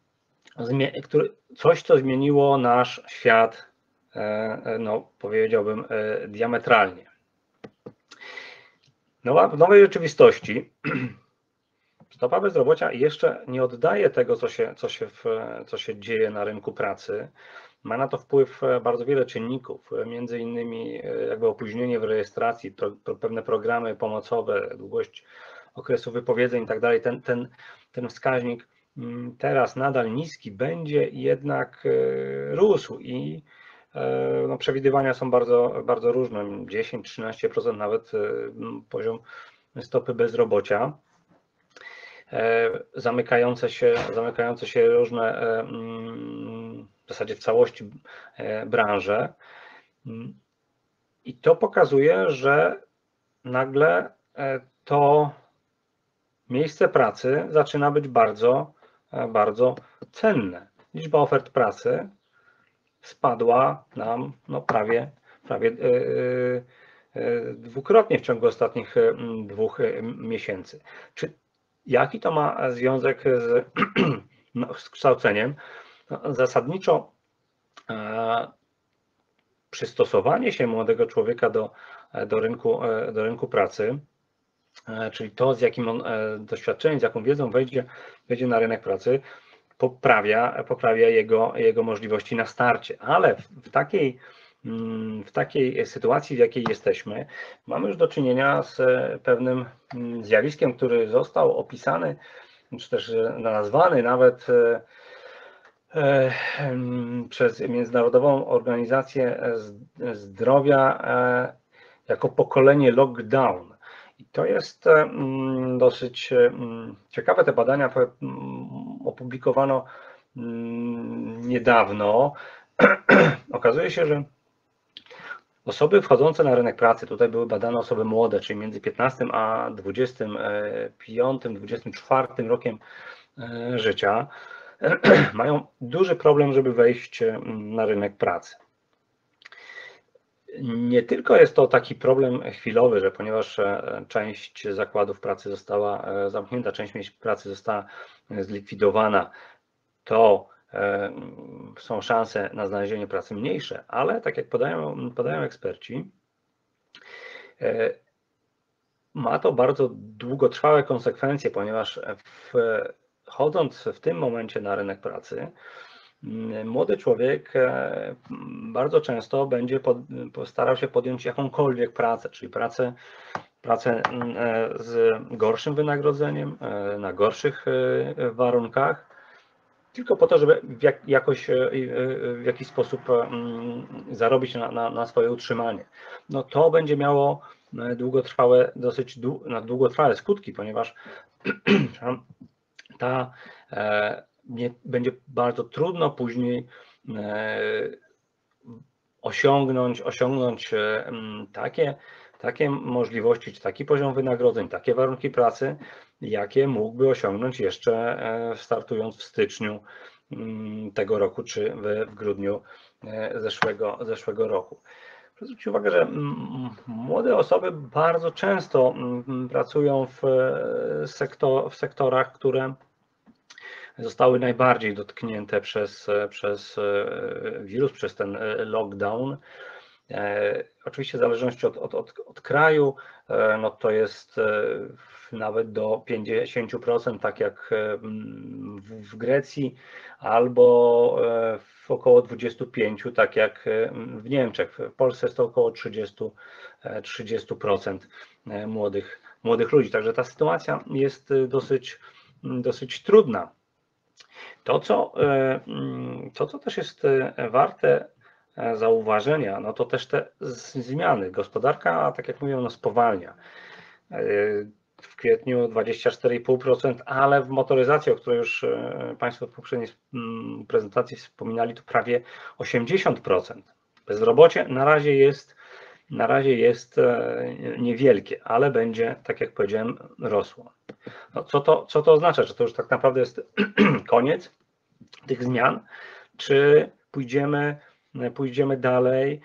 coś, co zmieniło nasz świat, no powiedziałbym, diametralnie. W nowej rzeczywistości stopa bezrobocia jeszcze nie oddaje tego, co się dzieje na rynku pracy. Ma na to wpływ bardzo wiele czynników, między innymi jakby opóźnienie w rejestracji, pewne programy pomocowe, długość okresu wypowiedzeń i tak dalej. Ten wskaźnik teraz nadal niski, będzie jednak rósł i no, przewidywania są bardzo, bardzo różne, 10-13% nawet poziom stopy bezrobocia, zamykające się różne w zasadzie w całości branże i to pokazuje, że nagle to miejsce pracy zaczyna być bardzo, bardzo cenne. Liczba ofert pracy spadła nam no prawie dwukrotnie w ciągu ostatnich 2 miesięcy. Jaki to ma związek z kształceniem? Zasadniczo przystosowanie się młodego człowieka do rynku pracy, czyli to, z jakim on doświadczeniem, z jaką wiedzą wejdzie na rynek pracy, poprawia jego możliwości na starcie, ale w takiej sytuacji, w jakiej jesteśmy, mamy już do czynienia z pewnym zjawiskiem, który został opisany, czy też nazwany nawet przez Międzynarodową Organizację Zdrowia jako pokolenie lockdown. I to jest dosyć ciekawe, te badania opublikowano niedawno. Okazuje się, że osoby wchodzące na rynek pracy, tutaj były badane osoby młode, czyli między 15 a 25-24 rokiem życia, mają duży problem, żeby wejść na rynek pracy. Nie tylko jest to taki problem chwilowy, że ponieważ część zakładów pracy została zamknięta, część miejsc pracy została zlikwidowana, to są szanse na znalezienie pracy mniejsze, ale tak jak podają eksperci, ma to bardzo długotrwałe konsekwencje, ponieważ wchodząc w tym momencie na rynek pracy, młody człowiek bardzo często będzie starał się podjąć jakąkolwiek pracę, czyli pracę z gorszym wynagrodzeniem, na gorszych warunkach, tylko po to, żeby w jakiś sposób zarobić na swoje utrzymanie. No to będzie miało długotrwałe skutki, ponieważ będzie bardzo trudno później osiągnąć takie możliwości, czy taki poziom wynagrodzeń, takie warunki pracy, jakie mógłby osiągnąć jeszcze startując w styczniu tego roku, czy w grudniu zeszłego roku. Zwróćcie uwagę, że młode osoby bardzo często pracują w sektorach, które zostały najbardziej dotknięte przez wirus, przez ten lockdown. Oczywiście w zależności od kraju, no to jest nawet do 50%, tak jak w Grecji, albo w około 25%, tak jak w Niemczech. W Polsce jest to około 30% młodych ludzi. Także ta sytuacja jest dosyć trudna. To, co też jest warte zauważenia, no to też te zmiany. Gospodarka, tak jak mówię, no spowalnia. W kwietniu 24,5%, ale w motoryzacji, o której już Państwo w poprzedniej prezentacji wspominali, to prawie 80%. Bezrobocie na razie jest niewielkie, ale będzie, tak jak powiedziałem, rosło. No co to oznacza? Czy to już tak naprawdę jest koniec tych zmian, czy pójdziemy dalej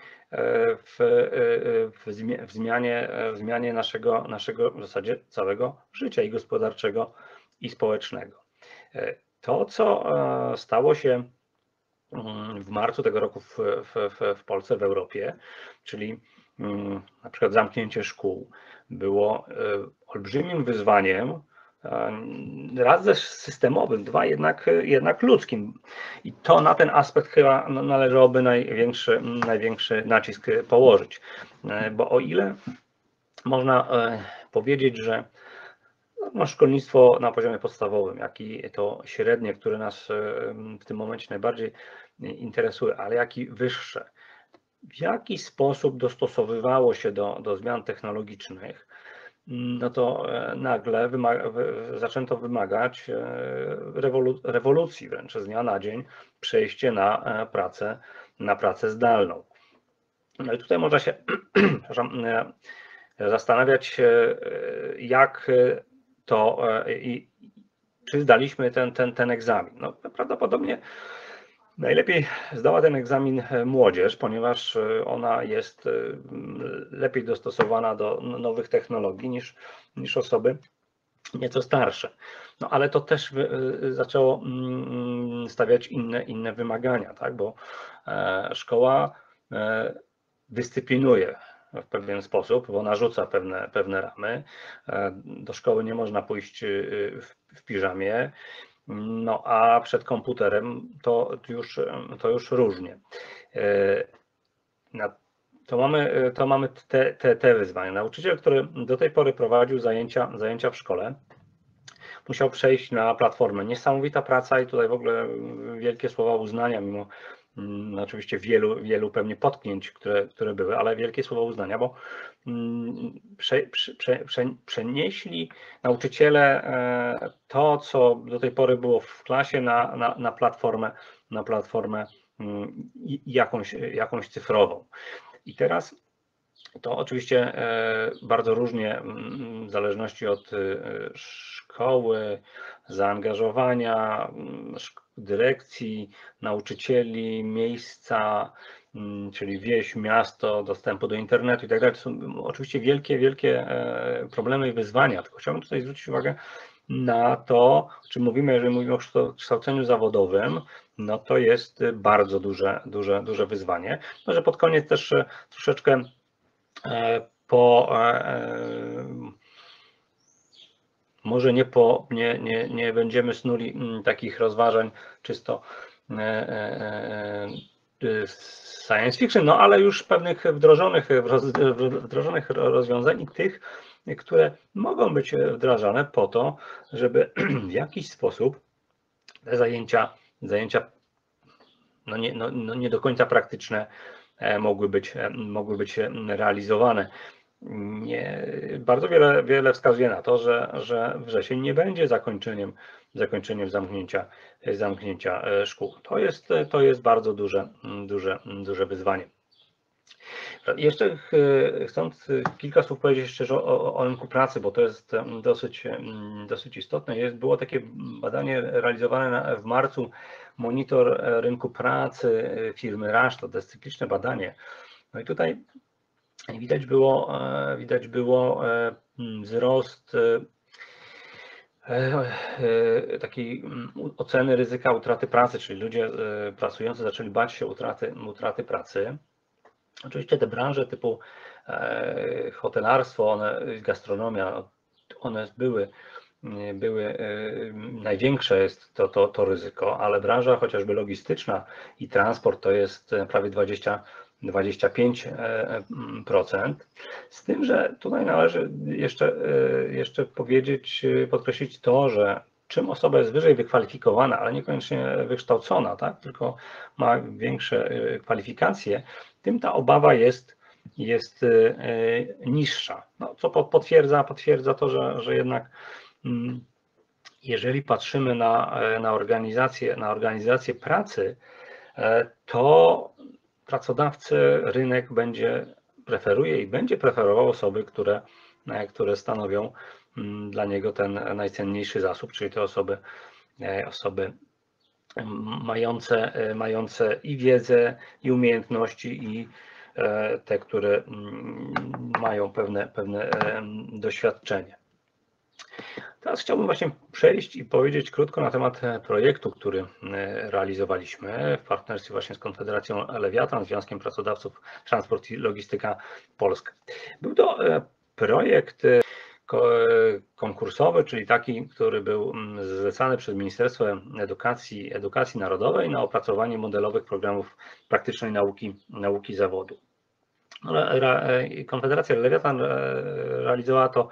w zmianie naszego w zasadzie całego życia i gospodarczego, i społecznego. To, co stało się w marcu tego roku w Polsce, w Europie, czyli na przykład zamknięcie szkół, było olbrzymim wyzwaniem, raz ze systemowym, dwa jednak ludzkim. I to na ten aspekt chyba należałoby największy nacisk położyć. Bo o ile można powiedzieć, że no, szkolnictwo na poziomie podstawowym, jak i to średnie, które nas w tym momencie najbardziej interesuje, ale jak i wyższe, w jaki sposób dostosowywało się do zmian technologicznych, no to nagle zaczęto wymagać rewolucji, wręcz z dnia na dzień przejście na pracę zdalną. No i tutaj można się zastanawiać, jak to i czy zdaliśmy ten egzamin. No, prawdopodobnie najlepiej zdała ten egzamin młodzież, ponieważ ona jest lepiej dostosowana do nowych technologii niż osoby nieco starsze. No ale to też zaczęło stawiać inne wymagania, tak? Bo szkoła dyscyplinuje w pewien sposób, bo narzuca pewne ramy. Do szkoły nie można pójść w piżamie. No a przed komputerem to już różnie. To mamy te wyzwania. Nauczyciel, który do tej pory prowadził zajęcia w szkole, musiał przejść na platformę. Niesamowita praca i tutaj w ogóle wielkie słowa uznania, mimo oczywiście wielu pewnie potknięć, które były, ale wielkie słowa uznania, bo przenieśli nauczyciele to, co do tej pory było w klasie, na platformę jakąś cyfrową. I teraz to oczywiście bardzo różnie w zależności od szkoły, zaangażowania, dyrekcji, nauczycieli, miejsca, czyli wieś, miasto, dostępu do internetu i tak dalej. To są oczywiście wielkie problemy i wyzwania, tylko chciałbym tutaj zwrócić uwagę na to, o czym mówimy, jeżeli mówimy o kształceniu zawodowym, no to jest bardzo duże wyzwanie. Może pod koniec też troszeczkę może nie będziemy snuli takich rozważań czysto science fiction, no ale już pewnych wdrożonych rozwiązań i tych, które mogą być wdrażane po to, żeby w jakiś sposób te zajęcia nie do końca praktyczne mogły być realizowane. Bardzo wiele wskazuje na to, że wrzesień nie będzie zakończeniem zamknięcia szkół. To jest bardzo duże wyzwanie. Jeszcze chcąc kilka słów powiedzieć jeszcze o rynku pracy, bo to jest dosyć istotne. Było takie badanie realizowane w marcu, monitor rynku pracy firmy Rush, to jest cykliczne badanie. No i tutaj widać było wzrost takiej oceny ryzyka utraty pracy, czyli ludzie pracujący zaczęli bać się utraty pracy. Oczywiście te branże typu hotelarstwo, gastronomia, one były największe jest to ryzyko, ale branża chociażby logistyczna i transport to jest prawie 25%. Z tym, że tutaj należy jeszcze powiedzieć, podkreślić to, że czym osoba jest wyżej wykwalifikowana, ale niekoniecznie wykształcona, tak, tylko ma większe kwalifikacje, tym ta obawa jest niższa. No, co potwierdza to, że jednak jeżeli patrzymy na organizację pracy, to pracodawcy, rynek preferuje i będzie preferował osoby, które stanowią dla niego ten najcenniejszy zasób, czyli te osoby mające i wiedzę, i umiejętności, i te, które mają pewne doświadczenie. Teraz chciałbym właśnie przejść i powiedzieć krótko na temat projektu, który realizowaliśmy w partnerstwie właśnie z Konfederacją Lewiatan, Związkiem Pracodawców Transport i Logistyka Polska. Był to projekt konkursowy, czyli taki, który był zlecany przez Ministerstwo Edukacji Narodowej na opracowanie modelowych programów praktycznej nauki zawodu. Konfederacja Lewiatan realizowała to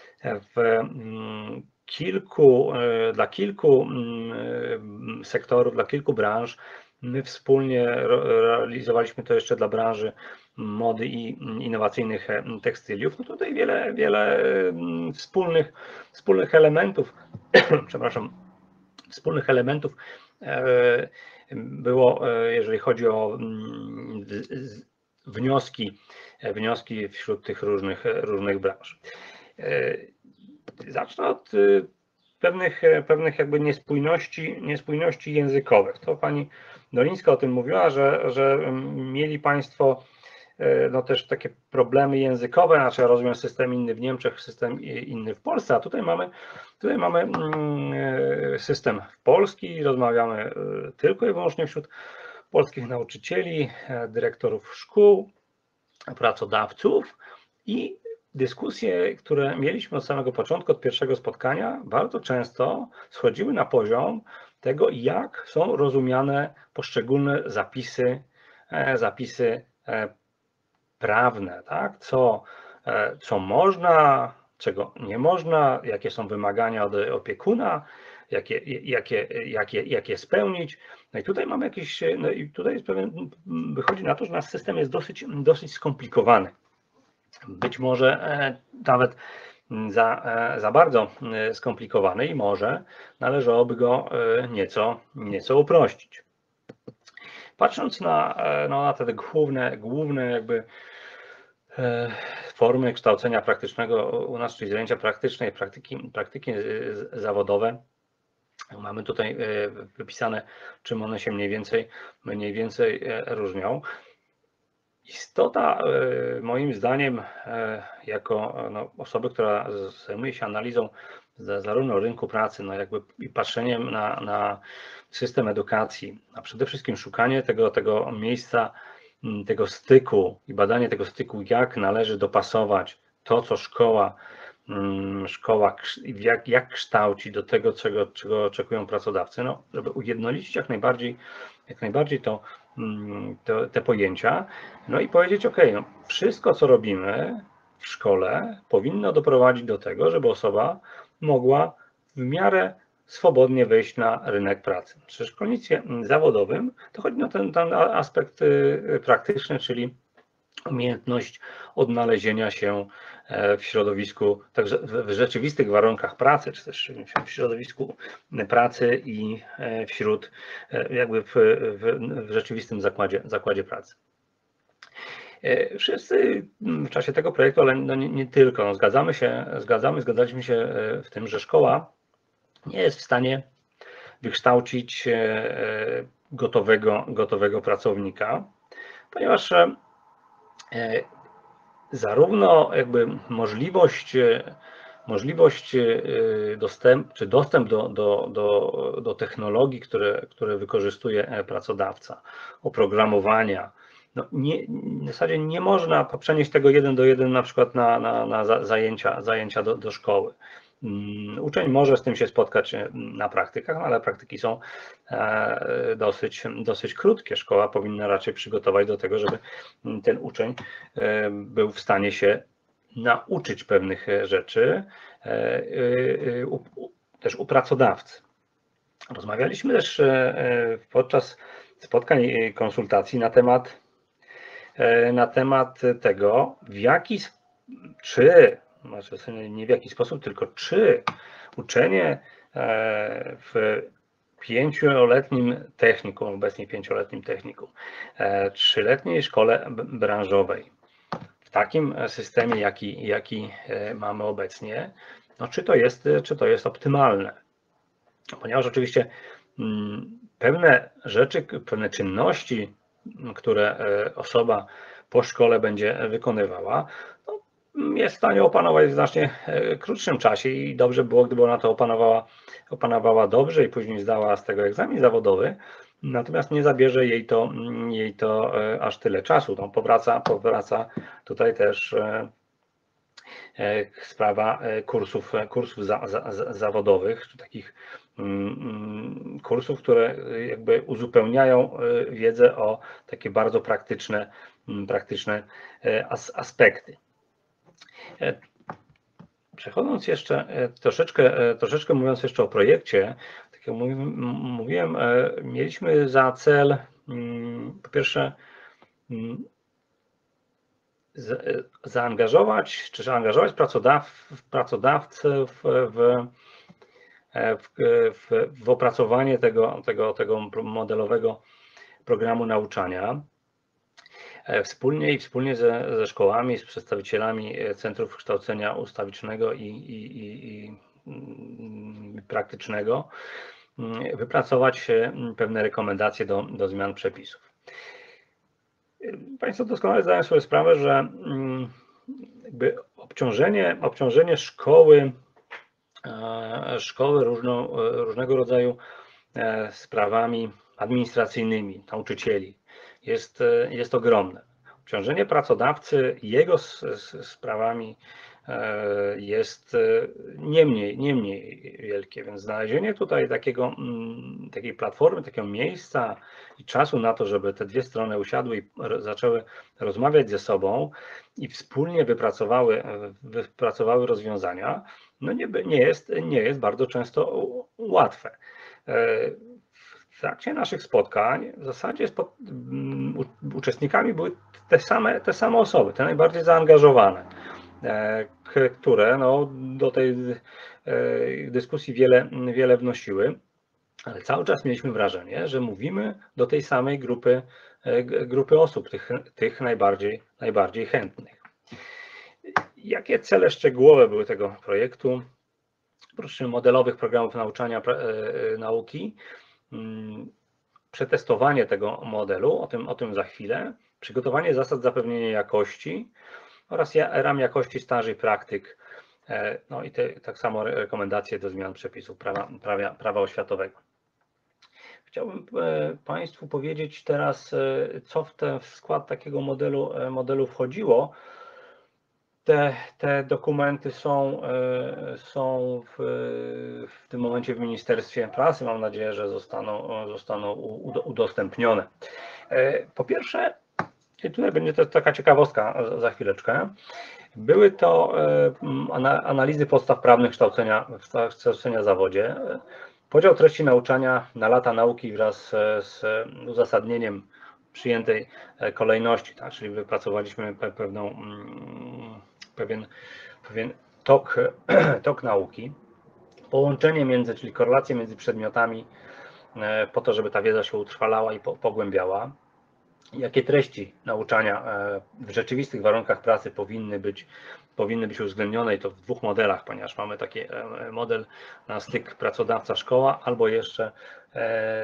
dla kilku sektorów, dla kilku branż. My wspólnie realizowaliśmy to jeszcze dla branży mody i innowacyjnych tekstyliów. No tutaj wiele wspólnych elementów, przepraszam, wspólnych elementów było, jeżeli chodzi o wnioski wśród tych różnych branż. Zacznę od pewnych jakby niespójności językowych. To pani Dolińska o tym mówiła, że mieli Państwo no też takie problemy językowe, znaczy ja rozumiem system inny w Niemczech, system inny w Polsce, a tutaj mamy system polski, rozmawiamy tylko i wyłącznie wśród polskich nauczycieli, dyrektorów szkół, pracodawców i dyskusje, które mieliśmy od samego początku, od pierwszego spotkania, bardzo często schodziły na poziom tego, jak są rozumiane poszczególne zapisy prawne, tak? Co można, czego nie można, jakie są wymagania od opiekuna, jakie spełnić. No i tutaj mamy wychodzi na to, że nasz system jest dosyć skomplikowany. Być może nawet za bardzo skomplikowany i może należałoby go nieco uprościć. Patrząc na te główne jakby formy kształcenia praktycznego u nas, czyli zajęcia praktyczne i praktyki zawodowe, mamy tutaj wypisane, czym one się mniej więcej różnią. Istota, moim zdaniem, jako osoby, która zajmuje się analizą zarówno rynku pracy, jakby i patrzeniem na system edukacji, a przede wszystkim szukanie tego miejsca, tego styku i badanie tego styku, jak należy dopasować to, co szkoła jak kształci do tego, czego oczekują pracodawcy, żeby ujednolicić jak najbardziej te pojęcia, i powiedzieć, ok, wszystko, co robimy w szkole, powinno doprowadzić do tego, żeby osoba mogła w miarę swobodnie wejść na rynek pracy. Przy szkolnictwie zawodowym to chodzi o ten aspekt praktyczny, czyli umiejętność odnalezienia się w środowisku, także w rzeczywistych warunkach pracy, czy też w środowisku pracy i jakby w rzeczywistym zakładzie pracy. Wszyscy w czasie tego projektu, ale nie tylko, zgadzaliśmy się w tym, że szkoła nie jest w stanie wykształcić gotowego pracownika, ponieważ zarówno jakby możliwość możliwość czy dostęp do technologii, które wykorzystuje pracodawca, oprogramowania. No w zasadzie nie można przenieść tego 1 do 1 na przykład na zajęcia do szkoły. Uczeń może z tym się spotkać na praktykach, ale praktyki są dosyć krótkie. Szkoła powinna raczej przygotować do tego, żeby ten uczeń był w stanie się nauczyć pewnych rzeczy też u pracodawcy. Rozmawialiśmy też podczas spotkań i konsultacji na temat tego, nie w jaki sposób, tylko czy uczenie w 5-letnim technikum, obecnie 5-letnim technikum, 3-letniej szkole branżowej, w takim systemie, jaki mamy obecnie, no czy to jest optymalne? Ponieważ oczywiście pewne rzeczy, pewne czynności, które osoba po szkole będzie wykonywała, no, jest w stanie opanować w znacznie krótszym czasie i dobrze było, gdyby ona to opanowała dobrze i później zdała z tego egzamin zawodowy, natomiast nie zabierze jej to aż tyle czasu. No, powraca tutaj też sprawa kursów zawodowych, czy takich kursów, które jakby uzupełniają wiedzę o takie bardzo praktyczne aspekty. Przechodząc jeszcze troszeczkę mówiąc jeszcze o projekcie, tak jak mówiłem, mieliśmy za cel po pierwsze zaangażować pracodawcę w opracowanie tego modelowego programu nauczania. Wspólnie ze szkołami, z przedstawicielami centrów kształcenia ustawicznego i praktycznego wypracować pewne rekomendacje do zmian przepisów. Państwo doskonale zdają sobie sprawę, że jakby obciążenie szkoły różnego rodzaju sprawami administracyjnymi, nauczycieli jest ogromne. Obciążenie pracodawcy jego sprawami jest nie mniej wielkie, więc znalezienie tutaj takiej platformy, takiego miejsca i czasu na to, żeby te dwie strony usiadły i zaczęły rozmawiać ze sobą i wspólnie wypracowały rozwiązania, no nie jest bardzo często łatwe. W trakcie naszych spotkań w zasadzie uczestnikami były te same osoby, te najbardziej zaangażowane, które no, do tej dyskusji wiele wnosiły, ale cały czas mieliśmy wrażenie, że mówimy do tej samej grupy osób, tych najbardziej chętnych. Jakie cele szczegółowe były tego projektu? Oprócz modelowych programów nauczania nauki, przetestowanie tego modelu, o tym za chwilę, przygotowanie zasad zapewnienia jakości oraz ram jakości staży i praktyk, no i tak samo rekomendacje do zmian przepisów prawa oświatowego. Chciałbym Państwu powiedzieć teraz, co w skład takiego modelu wchodziło. Te dokumenty są w tym momencie w Ministerstwie Pracy. Mam nadzieję, że zostaną udostępnione. Po pierwsze, i tutaj będzie to taka ciekawostka za chwileczkę, były to analizy podstaw prawnych kształcenia w zawodzie, podział treści nauczania na lata nauki wraz z uzasadnieniem przyjętej kolejności, tak? Czyli wypracowaliśmy pewien tok nauki, połączenie czyli korelacje między przedmiotami po to, żeby ta wiedza się utrwalała i pogłębiała. Jakie treści nauczania w rzeczywistych warunkach pracy powinny być uwzględnione i to w dwóch modelach, ponieważ mamy taki model na styk pracodawca-szkoła albo jeszcze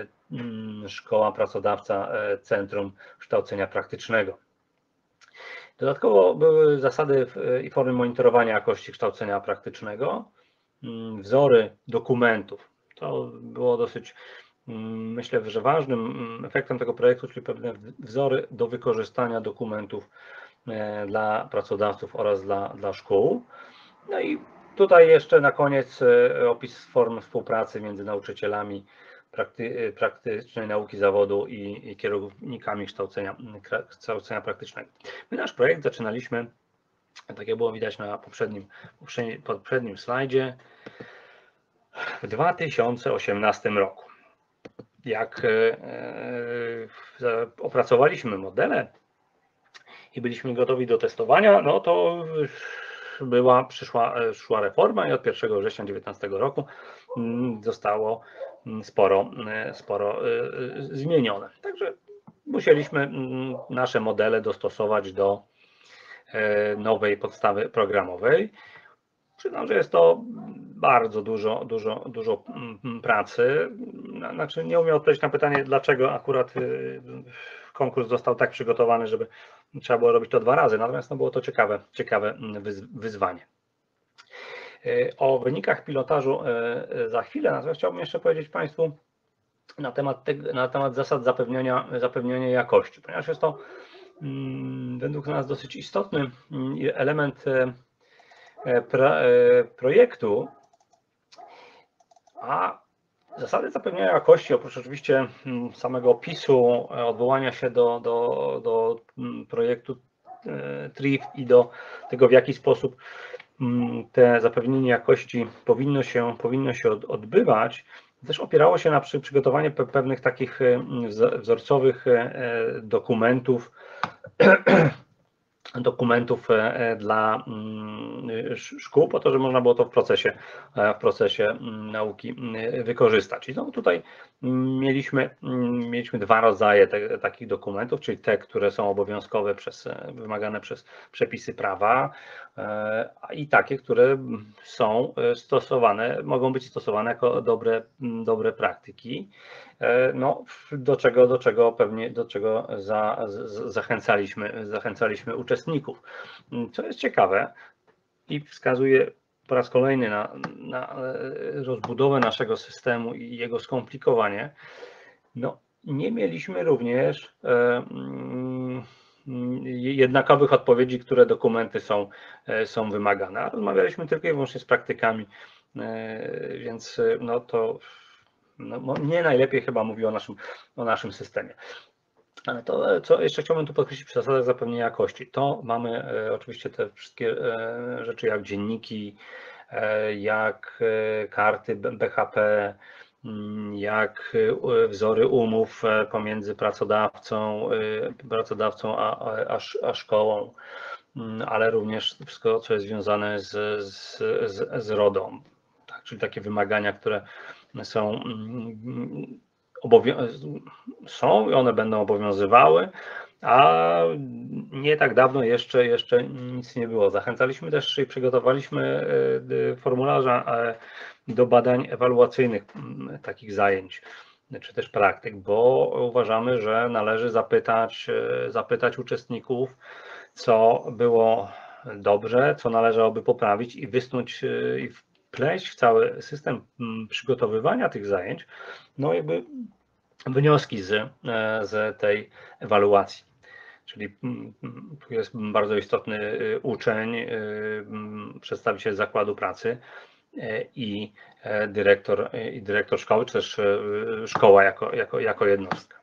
szkoła, pracodawca, centrum kształcenia praktycznego. Dodatkowo były zasady i formy monitorowania jakości kształcenia praktycznego, wzory dokumentów. To było dosyć, myślę, że ważnym efektem tego projektu, czyli pewne wzory do wykorzystania dokumentów dla pracodawców oraz dla szkół. No i tutaj jeszcze na koniec opis form współpracy między nauczycielami praktycznej nauki zawodu i kierownikami kształcenia praktycznego. My nasz projekt zaczynaliśmy, tak jak było widać na poprzednim slajdzie, w 2018 roku. Jak opracowaliśmy modele i byliśmy gotowi do testowania, no to szła reforma i od 1 września 2019 roku zostało sporo zmienione. Także musieliśmy nasze modele dostosować do nowej podstawy programowej. Przyznam, że jest to bardzo dużo pracy. Znaczy, nie umiem odpowiedzieć na pytanie, dlaczego akurat konkurs został tak przygotowany, żeby trzeba było robić to 2 razy, natomiast no, było to ciekawe wyzwanie. O wynikach pilotażu za chwilę, natomiast chciałbym jeszcze powiedzieć Państwu na temat zasad zapewniania jakości, ponieważ jest to według nas dosyć istotny element projektu, a zasady zapewniania jakości, oprócz oczywiście samego opisu, odwołania się do projektu TRIF i do tego, w jaki sposób te zapewnienie jakości powinno się odbywać, też opierało się na przygotowaniu pewnych takich wzorcowych dokumentów dla szkół, po to, żeby można było to w procesie nauki wykorzystać. I no, tutaj mieliśmy 2 rodzaje takich dokumentów, czyli te, które są obowiązkowe, wymagane przez przepisy prawa, i takie, które są stosowane, mogą być stosowane jako dobre praktyki. No, do czego zachęcaliśmy uczestników. Co jest ciekawe i wskazuje po raz kolejny na rozbudowę naszego systemu i jego skomplikowanie, no, nie mieliśmy również jednakowych odpowiedzi, które dokumenty są wymagane, a rozmawialiśmy tylko i wyłącznie z praktykami, więc no to nie najlepiej chyba mówi o naszym systemie. Ale to, co jeszcze chciałbym tu podkreślić przy zasadach zapewnienia jakości, to mamy oczywiście te wszystkie rzeczy jak dzienniki, jak karty BHP, jak wzory umów pomiędzy pracodawcą a szkołą, ale również wszystko, co jest związane z RODO, tak, czyli takie wymagania, które są i one będą obowiązywały, a nie tak dawno jeszcze nic nie było. Zachęcaliśmy też i przygotowaliśmy formularza do badań ewaluacyjnych takich zajęć czy też praktyk, bo uważamy, że należy zapytać uczestników, co było dobrze, co należałoby poprawić i wysnuć i wpleść w cały system przygotowywania tych zajęć, no jakby wnioski z tej ewaluacji. Czyli tu jest bardzo istotny uczeń, przedstawiciel zakładu pracy i dyrektor szkoły, czy też szkoła jako jednostka.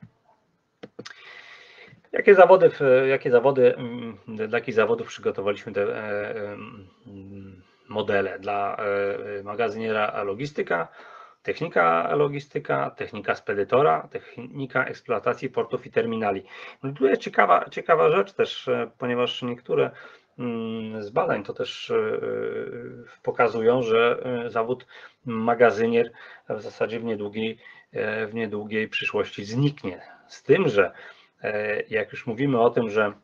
Dla jakich zawodów przygotowaliśmy te modele? Dla magazyniera logistyka, technika logistyka, technika spedytora, technika eksploatacji portów i terminali. No tu jest ciekawa rzecz też, ponieważ niektóre z badań to też pokazują, że zawód magazynier w zasadzie w niedługiej przyszłości zniknie. Z tym, że jak już mówimy o tym, że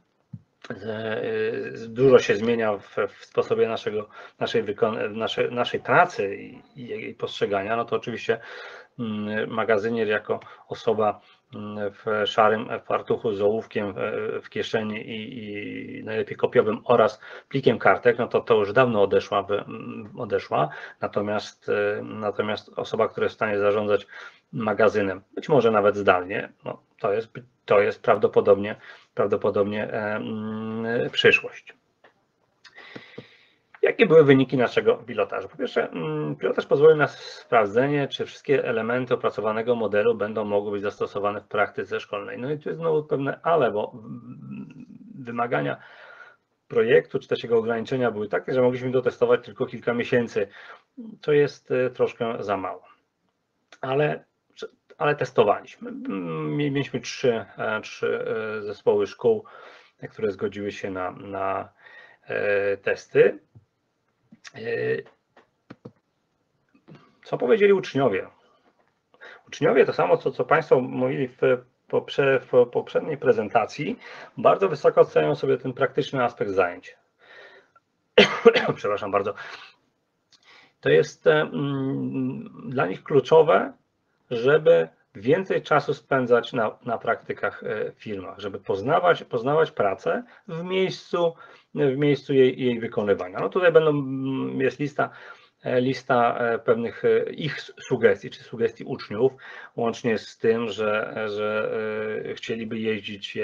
dużo się zmienia w sposobie naszej pracy i jej postrzegania, no to oczywiście magazynier jako osoba w szarym fartuchu z ołówkiem w kieszeni i najlepiej kopiowym oraz plikiem kartek, no to już dawno odeszła, natomiast osoba, która jest w stanie zarządzać magazynem, być może nawet zdalnie, no to jest prawdopodobnie przyszłość. Jakie były wyniki naszego pilotażu? Po pierwsze, pilotaż pozwolił na sprawdzenie, czy wszystkie elementy opracowanego modelu będą mogły być zastosowane w praktyce szkolnej. No i tu jest znowu pewne ale, bo wymagania projektu, czy też jego ograniczenia były takie, że mogliśmy dotestować tylko kilka miesięcy. To jest troszkę za mało. Ale testowaliśmy. Mieliśmy trzy zespoły szkół, które zgodziły się na testy. Co powiedzieli uczniowie? Uczniowie to samo, co Państwo mówili w poprzedniej prezentacji, bardzo wysoko oceniają sobie ten praktyczny aspekt zajęć. Przepraszam bardzo. To jest dla nich kluczowe, żeby więcej czasu spędzać na praktykach w firmach, żeby poznawać pracę w miejscu jej wykonywania. No tutaj jest lista pewnych ich sugestii, czy sugestii uczniów, łącznie z tym, że chcieliby jeździć,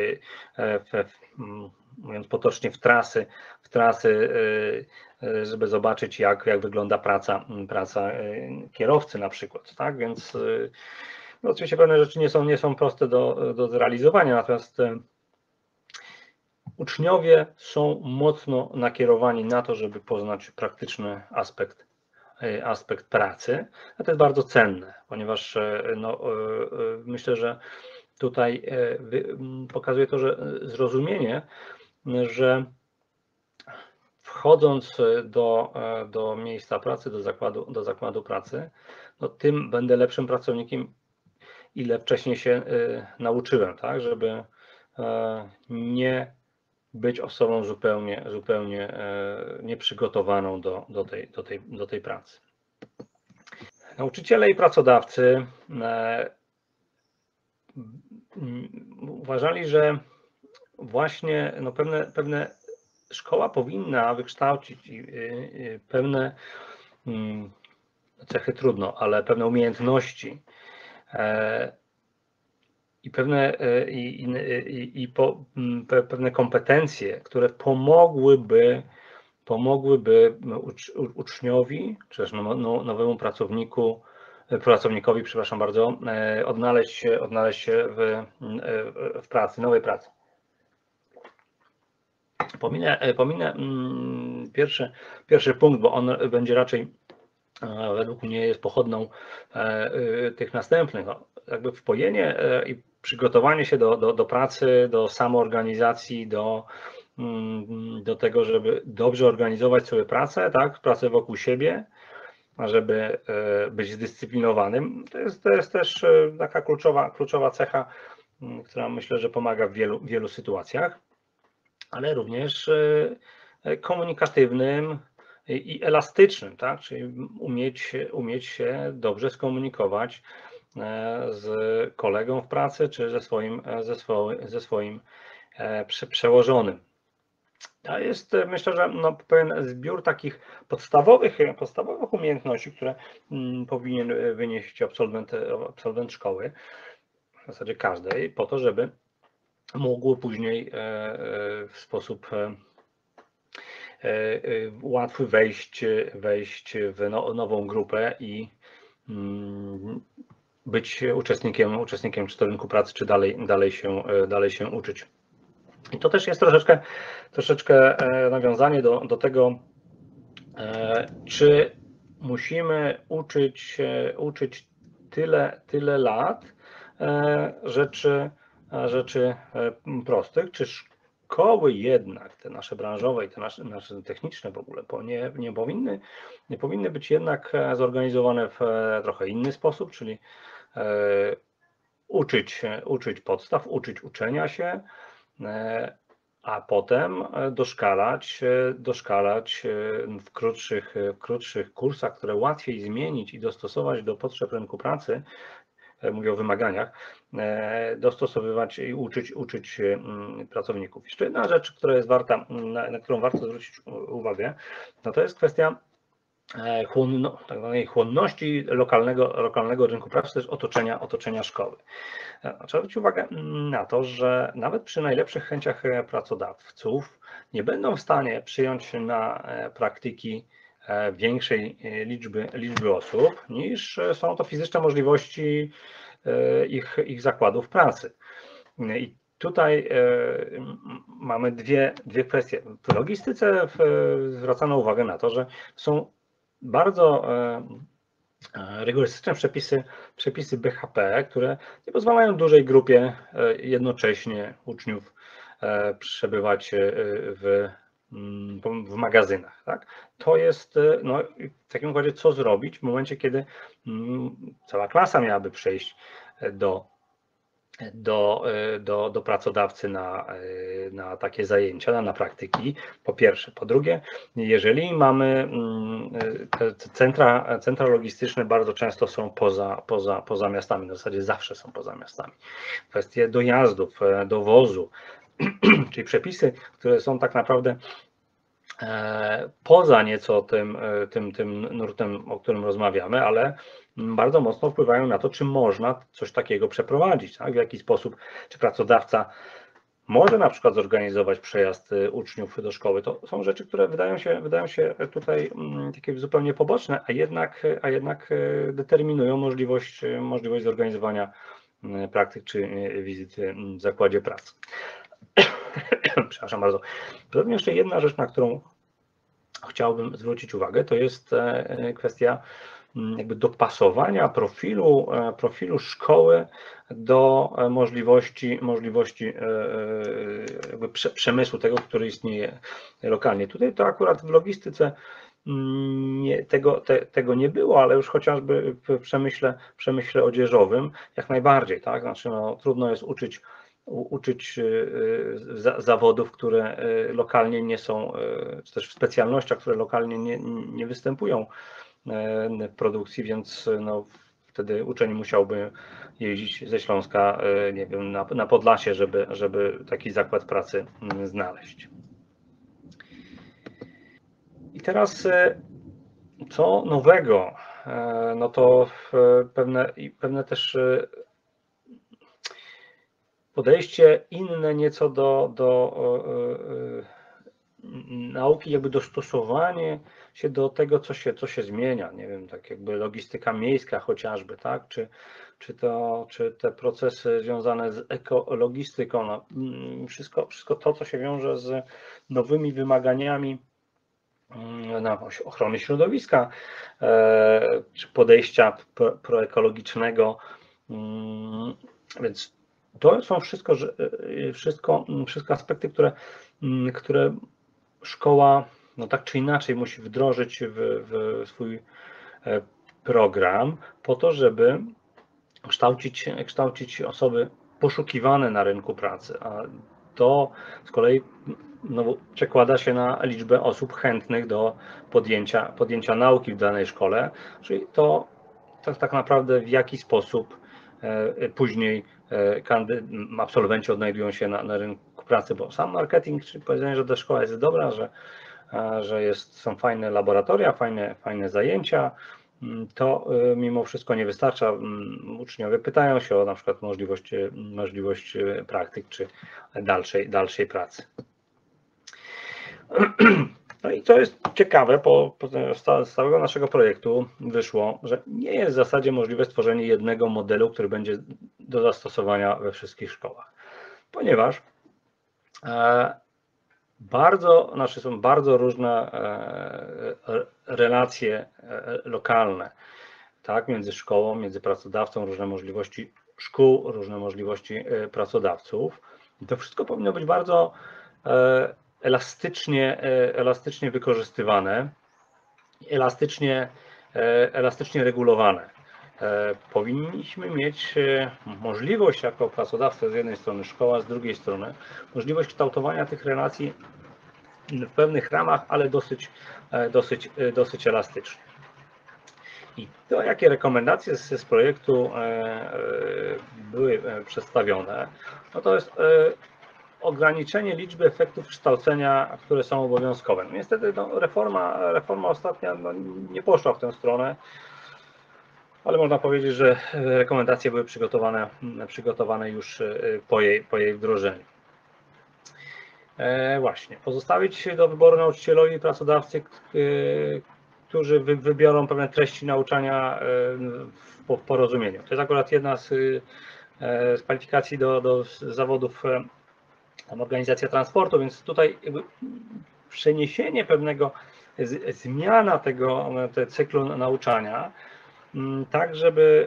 mówiąc potocznie, w trasy, żeby zobaczyć, jak wygląda praca kierowcy na przykład, tak? Więc no oczywiście pewne rzeczy nie są proste do zrealizowania, natomiast uczniowie są mocno nakierowani na to, żeby poznać praktyczny aspekt pracy, a to jest bardzo cenne, ponieważ no, myślę, że tutaj pokazuje to, że zrozumienie, że wchodząc do miejsca pracy, do zakładu pracy, no tym będę lepszym pracownikiem, ile wcześniej się nauczyłem, tak, żeby nie być osobą zupełnie nieprzygotowaną do tej pracy. Nauczyciele i pracodawcy uważali, że właśnie no pewne szkoła powinna wykształcić pewne cechy trudno, ale pewne umiejętności i pewne kompetencje, które pomogłyby uczniowi, czy też nowemu pracownikowi, przepraszam bardzo, odnaleźć się w pracy, nowej pracy. Pominę pierwszy punkt, bo on będzie raczej według mnie jest pochodną tych następnych. No, jakby wpojenie i przygotowanie się do pracy, do samoorganizacji, do tego, żeby dobrze organizować sobie pracę, tak, pracę wokół siebie, żeby być zdyscyplinowanym. To jest też taka kluczowa cecha, która myślę, że pomaga w wielu sytuacjach, ale również komunikatywnym i elastycznym, tak? Czyli umieć się dobrze skomunikować z kolegą w pracy, czy ze swoim przełożonym. To jest, myślę, że no, pewien zbiór takich podstawowych umiejętności, które powinien wynieść absolwent szkoły, w zasadzie każdej, po to, żeby mógł później w sposób łatwy wejść w nową grupę i być uczestnikiem czy to rynku pracy, czy dalej się uczyć. I to też jest troszeczkę nawiązanie do tego, czy musimy uczyć tyle lat rzeczy prostych, czy szkoły jednak, te nasze branżowe i te nasze techniczne w ogóle nie powinny być jednak zorganizowane w trochę inny sposób, czyli uczyć podstaw, uczyć uczenia się, a potem doszkalać w krótszych kursach, które łatwiej zmienić i dostosować do potrzeb rynku pracy, mówię o wymaganiach, dostosowywać i uczyć pracowników. Jeszcze jedna rzecz, która jest warta, na którą warto zwrócić uwagę, no to jest kwestia tak zwanej chłonności lokalnego rynku pracy, też otoczenia szkoły. Trzeba zwrócić uwagę na to, że nawet przy najlepszych chęciach pracodawców nie będą w stanie przyjąć na praktyki większej liczby osób, niż są to fizyczne możliwości ich zakładów pracy. I tutaj mamy dwie kwestie. W logistyce zwracano uwagę na to, że są bardzo rygorystyczne przepisy BHP, które nie pozwalają dużej grupie jednocześnie uczniów przebywać w magazynach. Tak? To jest, no, w takim układzie, co zrobić w momencie, kiedy cała klasa miałaby przejść do pracodawcy na takie zajęcia, na praktyki, po pierwsze. Po drugie, jeżeli mamy te centra logistyczne, bardzo często są poza miastami, w zasadzie zawsze są poza miastami. Kwestie dojazdów, dowozu, czyli przepisy, które są tak naprawdę poza nieco tym nurtem, o którym rozmawiamy, ale bardzo mocno wpływają na to, czy można coś takiego przeprowadzić, tak? W jaki sposób, czy pracodawca może na przykład zorganizować przejazd uczniów do szkoły. To są rzeczy, które wydają się tutaj takie zupełnie poboczne, a jednak determinują możliwość zorganizowania praktyk czy wizyty w zakładzie pracy. Przepraszam bardzo. Podobnie jeszcze jedna rzecz, na którą chciałbym zwrócić uwagę, to jest kwestia jakby dopasowania profilu szkoły do możliwości jakby przemysłu tego, który istnieje lokalnie. Tutaj to akurat w logistyce tego nie było, ale już chociażby w przemyśle odzieżowym jak najbardziej, tak? Znaczy, no, trudno jest uczyć zawodów, które lokalnie nie są, czy też w specjalnościach, które lokalnie nie występują w produkcji, więc no, wtedy uczeń musiałby jeździć ze Śląska, nie wiem, na Podlasie, żeby taki zakład pracy znaleźć. I teraz co nowego? No to pewne też podejście inne nieco do nauki, jakby dostosowanie się do tego, co się zmienia, nie wiem, tak jakby logistyka miejska chociażby, tak, czy te procesy związane z ekologistyką, no, wszystko to, co się wiąże z nowymi wymaganiami na ochrony środowiska, czy podejścia proekologicznego, więc to są wszystko aspekty, które szkoła, no tak czy inaczej, musi wdrożyć w swój program po to, żeby kształcić osoby poszukiwane na rynku pracy, a to z kolei no, przekłada się na liczbę osób chętnych do podjęcia nauki w danej szkole, czyli to tak naprawdę w jaki sposób później absolwenci odnajdują się na rynku pracy, bo sam marketing, czyli powiedzenie, że ta szkoła jest dobra, że są fajne laboratoria, fajne zajęcia, to mimo wszystko nie wystarcza. Uczniowie pytają się o na przykład możliwość praktyk czy dalszej pracy. No i co jest ciekawe, z całego naszego projektu wyszło, że nie jest w zasadzie możliwe stworzenie jednego modelu, który będzie do zastosowania we wszystkich szkołach, ponieważ są bardzo różne relacje lokalne, tak, między szkołą, między pracodawcą, różne możliwości szkół, różne możliwości pracodawców. I to wszystko powinno być bardzo elastycznie wykorzystywane, elastycznie regulowane. powinniśmy mieć możliwość jako pracodawca z jednej strony, szkoła z drugiej strony, możliwość kształtowania tych relacji w pewnych ramach, ale dosyć elastycznie. I to, jakie rekomendacje z projektu były przedstawione, no to jest ograniczenie liczby efektów kształcenia, które są obowiązkowe. No niestety reforma ostatnia nie poszła w tę stronę, ale można powiedzieć, że rekomendacje były przygotowane już po jej wdrożeniu. Właśnie, pozostawić do wyboru nauczycielowi i pracodawcy, którzy wybiorą pewne treści nauczania w porozumieniu. To jest akurat jedna z kwalifikacji do zawodów organizacja transportu, więc tutaj jakby przeniesienie zmiana tego cyklu nauczania, tak żeby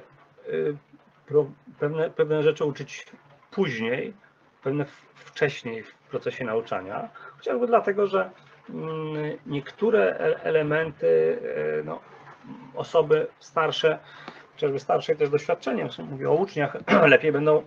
pewne rzeczy uczyć później, pewne wcześniej w procesie nauczania, chociażby dlatego, że niektóre elementy osoby starsze, chociażby starsze też doświadczeniem, mówię o uczniach, lepiej będą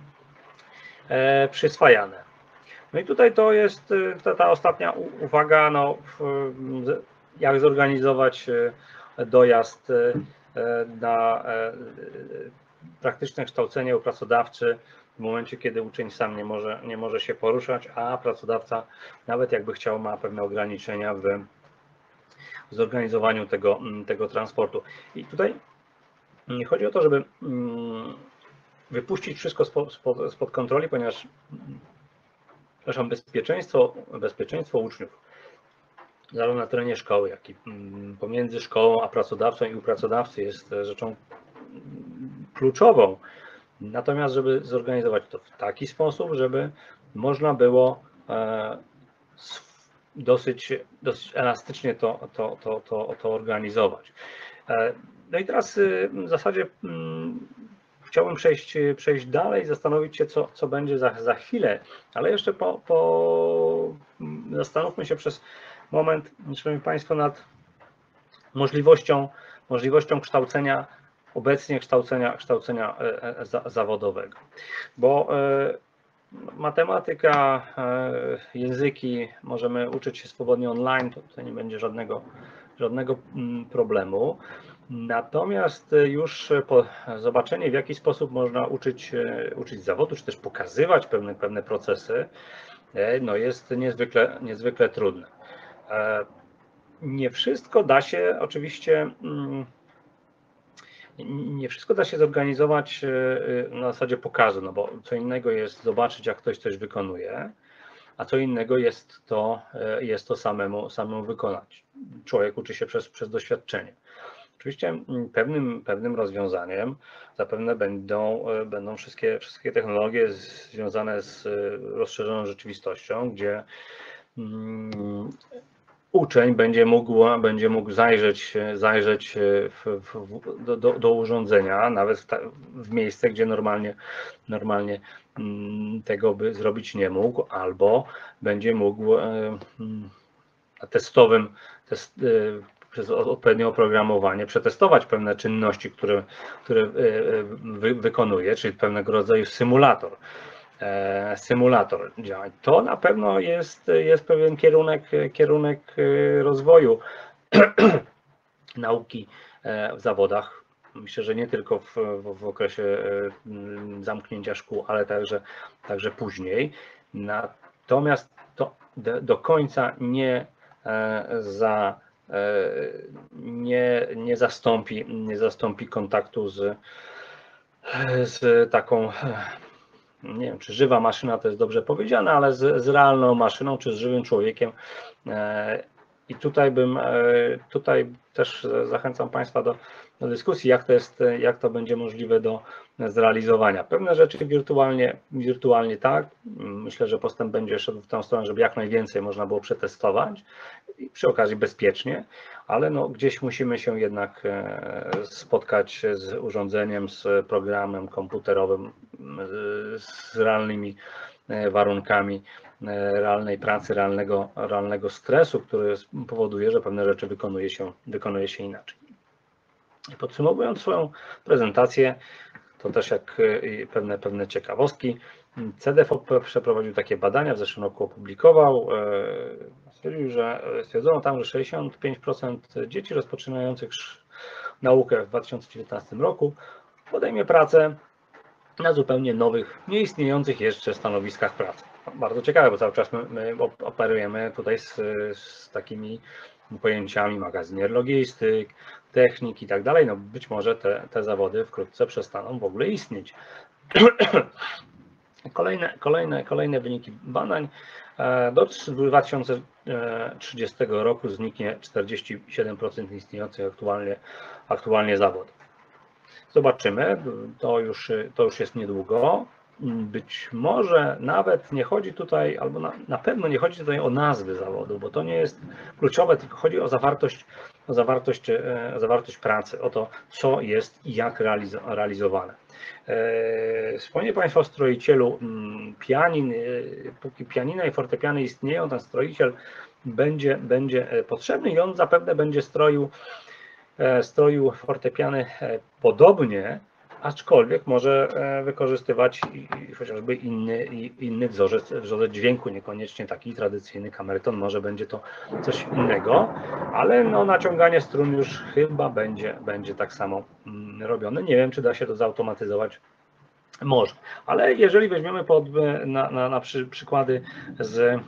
przyswajane. No i tutaj to jest ta ostatnia uwaga, jak zorganizować dojazd na praktyczne kształcenie u pracodawcy w momencie, kiedy uczeń sam nie może się poruszać, a pracodawca, nawet jakby chciał, ma pewne ograniczenia w zorganizowaniu tego transportu. I tutaj nie chodzi o to, żeby wypuścić wszystko spod kontroli, ponieważ bezpieczeństwo uczniów, zarówno na terenie szkoły, jak i pomiędzy szkołą a pracodawcą i u pracodawcy jest rzeczą kluczową. Natomiast, żeby zorganizować to w taki sposób, żeby można było dosyć elastycznie to organizować. No i teraz w zasadzie chciałbym przejść dalej, zastanowić się, co będzie za chwilę, ale jeszcze zastanówmy się przez moment, szanowni Państwo, nad możliwością kształcenia, obecnie kształcenia zawodowego, bo matematyka, języki możemy uczyć się swobodnie online, to tutaj nie będzie żadnego problemu. Natomiast już zobaczenie, w jaki sposób można uczyć zawodu, czy też pokazywać pewne procesy, jest niezwykle trudne. Nie wszystko da się oczywiście, zorganizować na zasadzie pokazu, no bo co innego jest zobaczyć, jak ktoś coś wykonuje, a co innego jest to samemu wykonać. Człowiek uczy się przez doświadczenie. Oczywiście pewnym rozwiązaniem zapewne będą wszystkie technologie związane z rozszerzoną rzeczywistością, gdzie uczeń będzie mógł zajrzeć do urządzenia, nawet w miejsce, gdzie normalnie tego by zrobić nie mógł, albo będzie mógł przez odpowiednie oprogramowanie przetestować pewne czynności, które wykonuje, czyli pewnego rodzaju symulator działań. To na pewno jest pewien kierunek rozwoju nauki w zawodach. Myślę, że nie tylko w okresie zamknięcia szkół, ale także później. Natomiast to do końca nie zastąpi kontaktu z taką, nie wiem, czy żywa maszyna to jest dobrze powiedziane, ale z realną maszyną, czy z żywym człowiekiem. I tutaj też zachęcam Państwa do dyskusji, jak to będzie możliwe do zrealizowania. Pewne rzeczy wirtualnie tak. Myślę, że postęp będzie szedł w tę stronę, żeby jak najwięcej można było przetestować i przy okazji bezpiecznie, ale gdzieś musimy się jednak spotkać z urządzeniem, z programem komputerowym, z realnymi warunkami realnej pracy, realnego stresu, który powoduje, że pewne rzeczy wykonuje się inaczej. Podsumowując swoją prezentację, to też jak pewne ciekawostki. CDFOP przeprowadził takie badania, w zeszłym roku opublikował. Stwierdzono tam, że 65% dzieci rozpoczynających naukę w 2019 roku podejmie pracę na zupełnie nowych, nieistniejących jeszcze stanowiskach pracy. Bardzo ciekawe, bo cały czas my operujemy tutaj z takimi pojęciami magazynier logistyk, technik i tak dalej. No być może te zawody wkrótce przestaną w ogóle istnieć. Kolejne wyniki badań. Do 2030 roku zniknie 47% istniejących aktualnie zawodów. Zobaczymy, to już jest niedługo. Być może nawet nie chodzi tutaj, albo na pewno nie chodzi tutaj o nazwy zawodu, bo to nie jest kluczowe, tylko chodzi o zawartość pracy, o to, co jest i jak realizowane. Wspomnieli Państwo o stroicielu pianin. Póki pianina i fortepiany istnieją, ten stroiciel będzie potrzebny i on zapewne będzie stroił fortepiany podobnie, aczkolwiek może wykorzystywać chociażby inny wzorzec dźwięku, niekoniecznie taki tradycyjny kamerton, może będzie to coś innego, ale no, naciąganie strun już chyba będzie tak samo robione. Nie wiem, czy da się to zautomatyzować. Może, ale jeżeli weźmiemy na przykłady z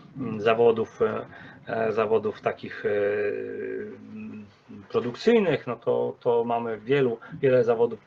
zawodów takich produkcyjnych, no to mamy wiele zawodów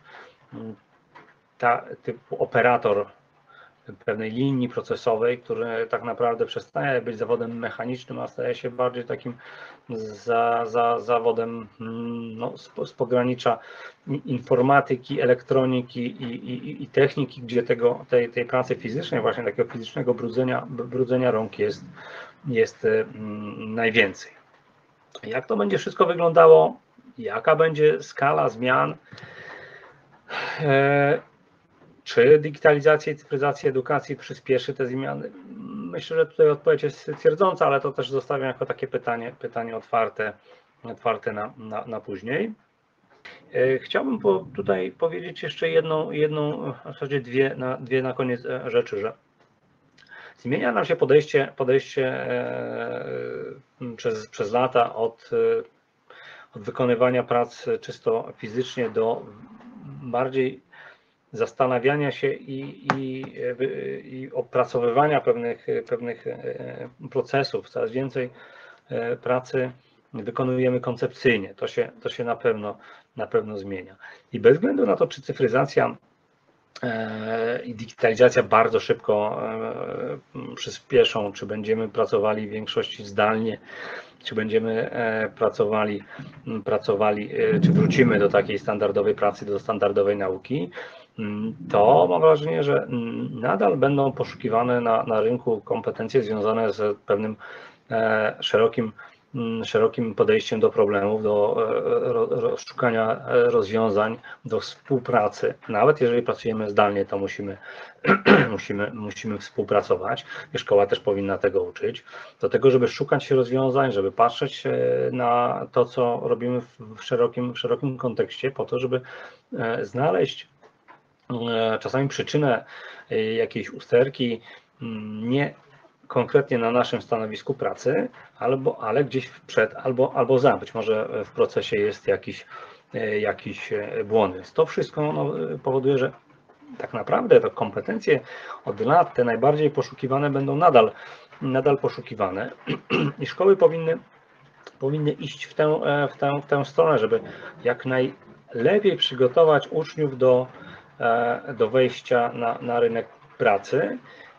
typu operator pewnej linii procesowej, który tak naprawdę przestaje być zawodem mechanicznym, a staje się bardziej takim zawodem no, z pogranicza informatyki, elektroniki i techniki, gdzie tej pracy fizycznej, właśnie takiego fizycznego brudzenia rąk jest najwięcej. Jak to będzie wszystko wyglądało? Jaka będzie skala zmian? Czy digitalizacja i cyfryzacja edukacji przyspieszy te zmiany? Myślę, że tutaj odpowiedź jest twierdząca, ale to też zostawiam jako takie pytanie otwarte na później. Chciałbym tutaj powiedzieć jeszcze jedną, w zasadzie dwie na koniec rzeczy, że zmienia nam się podejście przez lata od wykonywania prac czysto fizycznie do bardziej zastanawiania się i opracowywania pewnych procesów. Coraz więcej pracy wykonujemy koncepcyjnie. To się na pewno zmienia. I bez względu na to, czy cyfryzacja i digitalizacja bardzo szybko przyspieszą, czy będziemy pracowali w większości zdalnie, czy będziemy pracowali, czy wrócimy do takiej standardowej pracy, do standardowej nauki, to mam wrażenie, że nadal będą poszukiwane na rynku kompetencje związane z pewnym szerokim podejściem do problemów, do szukania rozwiązań, do współpracy. Nawet jeżeli pracujemy zdalnie, to musimy współpracować i szkoła też powinna tego uczyć. Do tego, żeby szukać rozwiązań, żeby patrzeć na to, co robimy w szerokim kontekście, po to, żeby znaleźć czasami przyczynę jakiejś usterki, nie konkretnie na naszym stanowisku pracy, ale gdzieś przed albo za. Być może w procesie jest jakiś błąd. Więc to wszystko powoduje, że tak naprawdę te kompetencje od lat, te najbardziej poszukiwane, będą nadal poszukiwane i szkoły powinny iść w tę stronę, żeby jak najlepiej przygotować uczniów do wejścia na rynek pracy,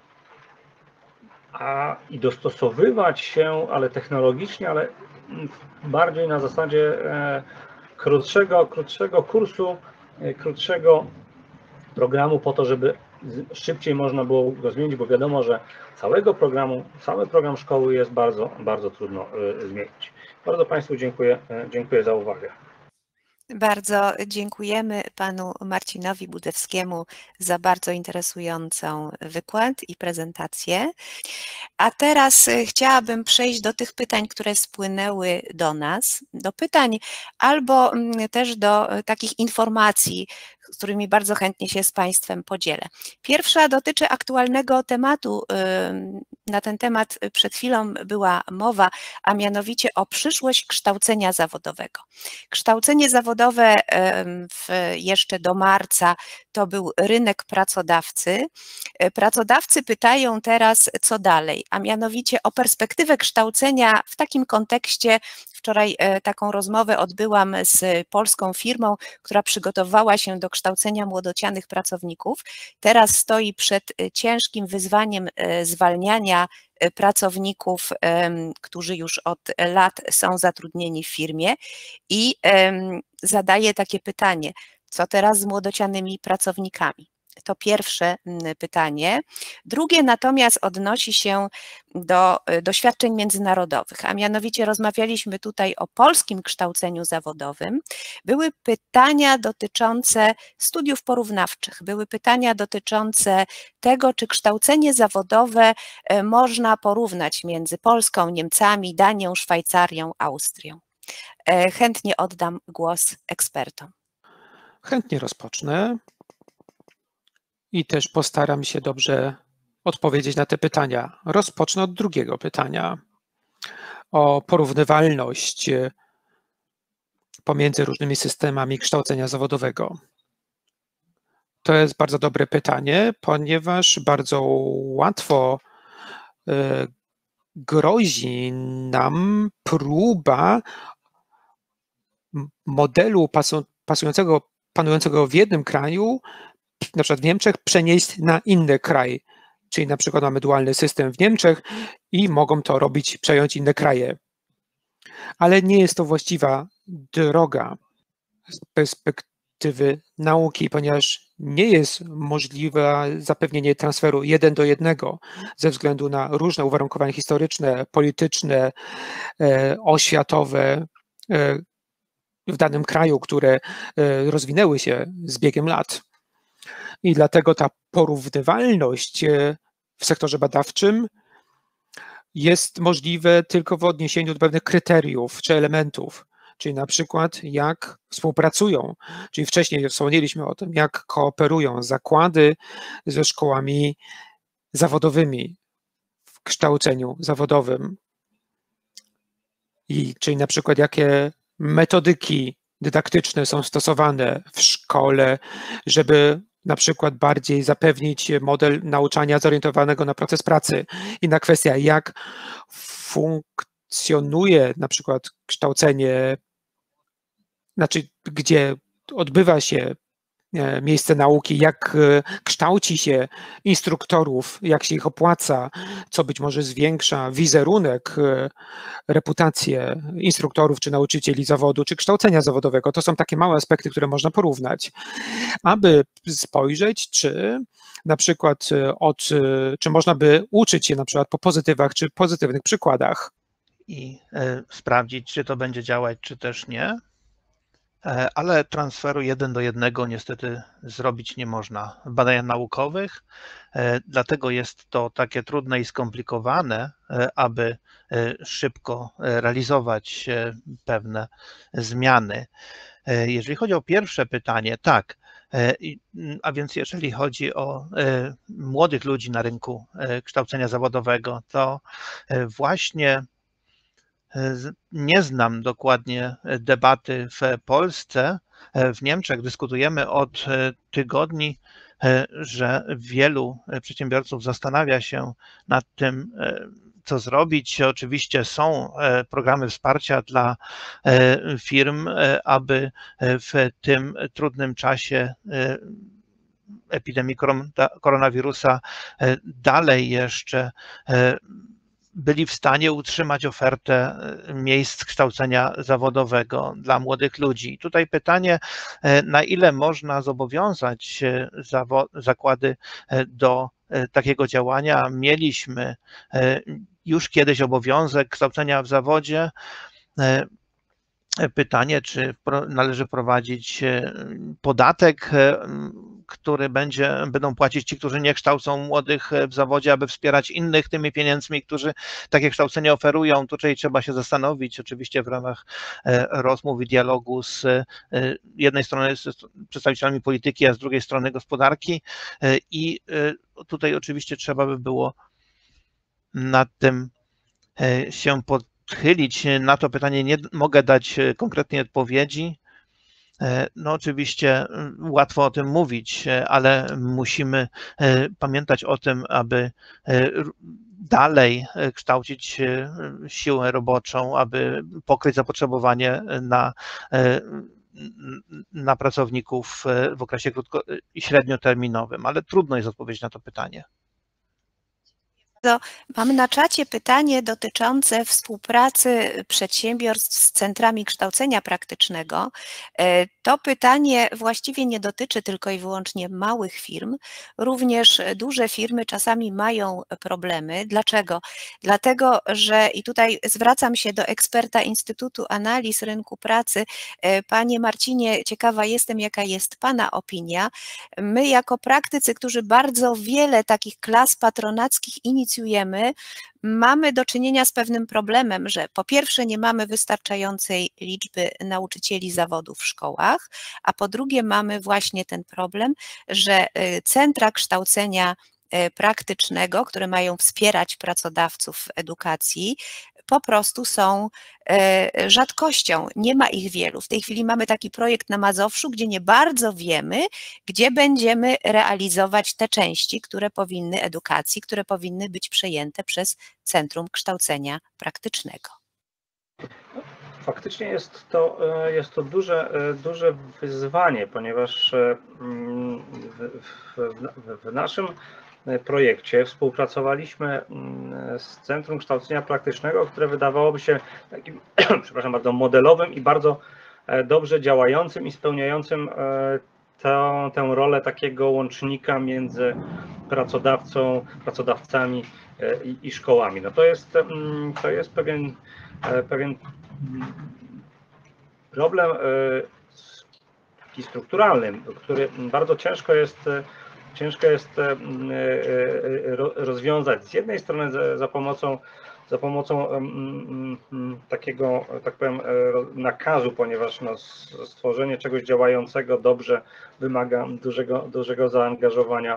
i dostosowywać się, ale technologicznie, ale bardziej na zasadzie krótszego kursu, krótszego programu po to, żeby szybciej można było go zmienić, bo wiadomo, że cały program szkoły jest bardzo, bardzo trudno zmienić. Bardzo Państwu dziękuję za uwagę. Bardzo dziękujemy panu Marcinowi Budewskiemu za bardzo interesującą wykład i prezentację. A teraz chciałabym przejść do tych pytań, które spłynęły do nas, do pytań albo też do takich informacji, z którymi bardzo chętnie się z państwem podzielę. Pierwsza dotyczy aktualnego tematu. Na ten temat przed chwilą była mowa, a mianowicie o przyszłość kształcenia zawodowego. Kształcenie zawodowe jeszcze do marca to był rynek pracodawcy. Pracodawcy pytają teraz, co dalej, a mianowicie o perspektywę kształcenia w takim kontekście. Wczoraj taką rozmowę odbyłam z polską firmą, która przygotowała się do kształcenia młodocianych pracowników. Teraz stoi przed ciężkim wyzwaniem zwalniania pracowników, którzy już od lat są zatrudnieni w firmie i zadaje takie pytanie, co teraz z młodocianymi pracownikami? To pierwsze pytanie. Drugie natomiast odnosi się do doświadczeń międzynarodowych, a mianowicie rozmawialiśmy tutaj o polskim kształceniu zawodowym. Były pytania dotyczące studiów porównawczych, były pytania dotyczące tego, czy kształcenie zawodowe można porównać między Polską, Niemcami, Danią, Szwajcarią, Austrią. Chętnie oddam głos ekspertom. Chętnie rozpocznę. I też postaram się dobrze odpowiedzieć na te pytania. Rozpocznę od drugiego pytania o porównywalność pomiędzy różnymi systemami kształcenia zawodowego. To jest bardzo dobre pytanie, ponieważ bardzo łatwo grozi nam próba modelu panującego w jednym kraju, na przykład w Niemczech, przenieść na inny kraj. Czyli na przykład mamy dualny system w Niemczech i mogą to robić, przejąć inne kraje. Ale nie jest to właściwa droga z perspektywy nauki, ponieważ nie jest możliwe zapewnienie transferu 1 do 1 ze względu na różne uwarunkowania historyczne, polityczne, oświatowe w danym kraju, które rozwinęły się z biegiem lat. I dlatego ta porównywalność w sektorze badawczym jest możliwe tylko w odniesieniu do pewnych kryteriów czy elementów, czyli na przykład jak współpracują, czyli wcześniej wspomnieliśmy o tym, jak kooperują zakłady ze szkołami zawodowymi w kształceniu zawodowym, czyli na przykład jakie metodyki dydaktyczne są stosowane w szkole, żeby na przykład bardziej zapewnić model nauczania zorientowanego na proces pracy. Inna kwestia, jak funkcjonuje na przykład kształcenie, znaczy gdzie odbywa się miejsce nauki, jak kształci się instruktorów, jak się ich opłaca, co być może zwiększa wizerunek, reputację instruktorów czy nauczycieli zawodu, czy kształcenia zawodowego. To są takie małe aspekty, które można porównać, aby spojrzeć, czy na przykład czy można by uczyć się na przykład po pozytywach czy pozytywnych przykładach. I sprawdzić, czy to będzie działać, czy też nie. Ale transferu 1 do 1 niestety zrobić nie można w badaniach naukowych, dlatego jest to takie trudne i skomplikowane, aby szybko realizować pewne zmiany. Jeżeli chodzi o pierwsze pytanie, tak, a więc jeżeli chodzi o młodych ludzi na rynku kształcenia zawodowego, to właśnie nie znam dokładnie debaty w Polsce. W Niemczech dyskutujemy od tygodni, że wielu przedsiębiorców zastanawia się nad tym, co zrobić. Oczywiście są programy wsparcia dla firm, aby w tym trudnym czasie epidemii koronawirusa dalej jeszcze byli w stanie utrzymać ofertę miejsc kształcenia zawodowego dla młodych ludzi. Tutaj pytanie, na ile można zobowiązać zakłady do takiego działania. Mieliśmy już kiedyś obowiązek kształcenia w zawodzie. pytanie, czy należy wprowadzić podatek, który będą płacić ci, którzy nie kształcą młodych w zawodzie, aby wspierać innych tymi pieniędzmi, którzy takie kształcenie oferują. Tutaj trzeba się zastanowić, oczywiście w ramach rozmów i dialogu z jednej strony z przedstawicielami polityki, a z drugiej strony gospodarki, i tutaj oczywiście trzeba by było nad tym się podchylić. Na to pytanie nie mogę dać konkretnej odpowiedzi. No oczywiście łatwo o tym mówić, ale musimy pamiętać o tym, aby dalej kształcić siłę roboczą, aby pokryć zapotrzebowanie na pracowników w okresie krótko- i średnioterminowym, ale trudno jest odpowiedzieć na to pytanie. Mamy na czacie pytanie dotyczące współpracy przedsiębiorstw z centrami kształcenia praktycznego. To pytanie właściwie nie dotyczy tylko i wyłącznie małych firm. Również duże firmy czasami mają problemy. Dlaczego? Dlatego, że i tutaj zwracam się do eksperta Instytutu Analiz Rynku Pracy. Panie Marcinie, ciekawa jestem, jaka jest Pana opinia. My jako praktycy, którzy bardzo wiele takich klas patronackich inicjujemy, mamy do czynienia z pewnym problemem, że po pierwsze nie mamy wystarczającej liczby nauczycieli zawodu w szkołach, a po drugie mamy właśnie ten problem, że centra kształcenia praktycznego, które mają wspierać pracodawców w edukacji, po prostu są rzadkością, nie ma ich wielu. W tej chwili mamy taki projekt na Mazowszu, gdzie nie bardzo wiemy, gdzie będziemy realizować te części, które powinny być przejęte przez Centrum Kształcenia Praktycznego. Faktycznie jest to duże wyzwanie, ponieważ w naszym projekcie współpracowaliśmy z Centrum Kształcenia Praktycznego, które wydawałoby się takim, przepraszam bardzo, modelowym i bardzo dobrze działającym i spełniającym tę rolę takiego łącznika między pracodawcami i szkołami. No to jest pewien problem strukturalny, który bardzo ciężko jest rozwiązać. Z jednej strony za pomocą takiego, tak powiem, nakazu, ponieważ no, stworzenie czegoś działającego dobrze wymaga dużego zaangażowania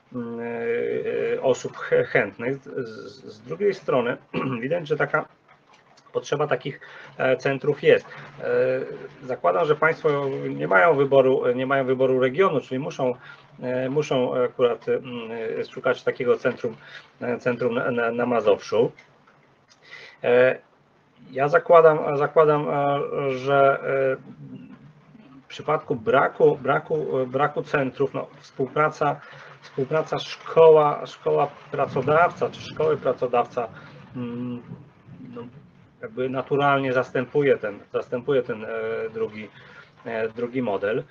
osób chętnych. Z drugiej strony widać, że taka potrzeba takich centrów jest. Zakładam, że Państwo nie mają wyboru regionu, czyli muszą akurat szukać takiego centrum na Mazowszu. Ja zakładam, że w przypadku braku centrów, no, współpraca szkoła pracodawca czy szkoły pracodawca, no, jakby naturalnie zastępuje ten drugi model.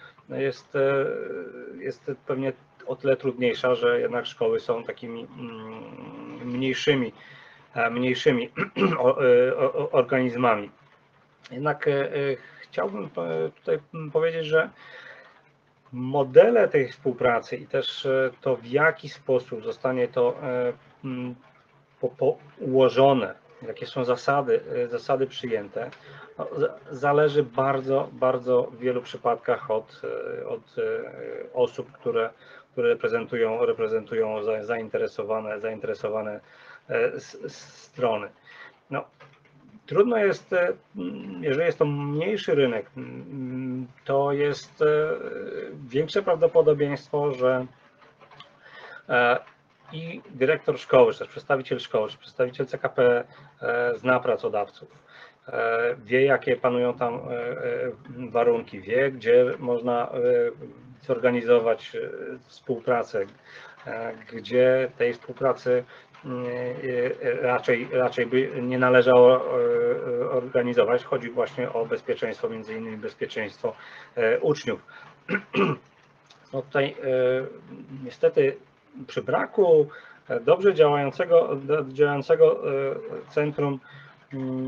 Jest pewnie o tyle trudniejsza, że jednak szkoły są takimi mniejszymi organizmami. Jednak chciałbym tutaj powiedzieć, że modele tej współpracy i też to, w jaki sposób zostanie to ułożone, jakie są zasady przyjęte, no, zależy bardzo w wielu przypadkach od osób, które reprezentują zainteresowane strony. No, trudno jest, jeżeli jest to mniejszy rynek, to jest większe prawdopodobieństwo, że i dyrektor szkoły, czy też przedstawiciel szkoły, czy przedstawiciel CKP zna pracodawców, wie, jakie panują tam warunki, wie, gdzie można zorganizować współpracę, gdzie tej współpracy raczej by nie należało organizować. Chodzi właśnie o bezpieczeństwo, między innymi bezpieczeństwo uczniów. No tutaj niestety przy braku dobrze działającego centrum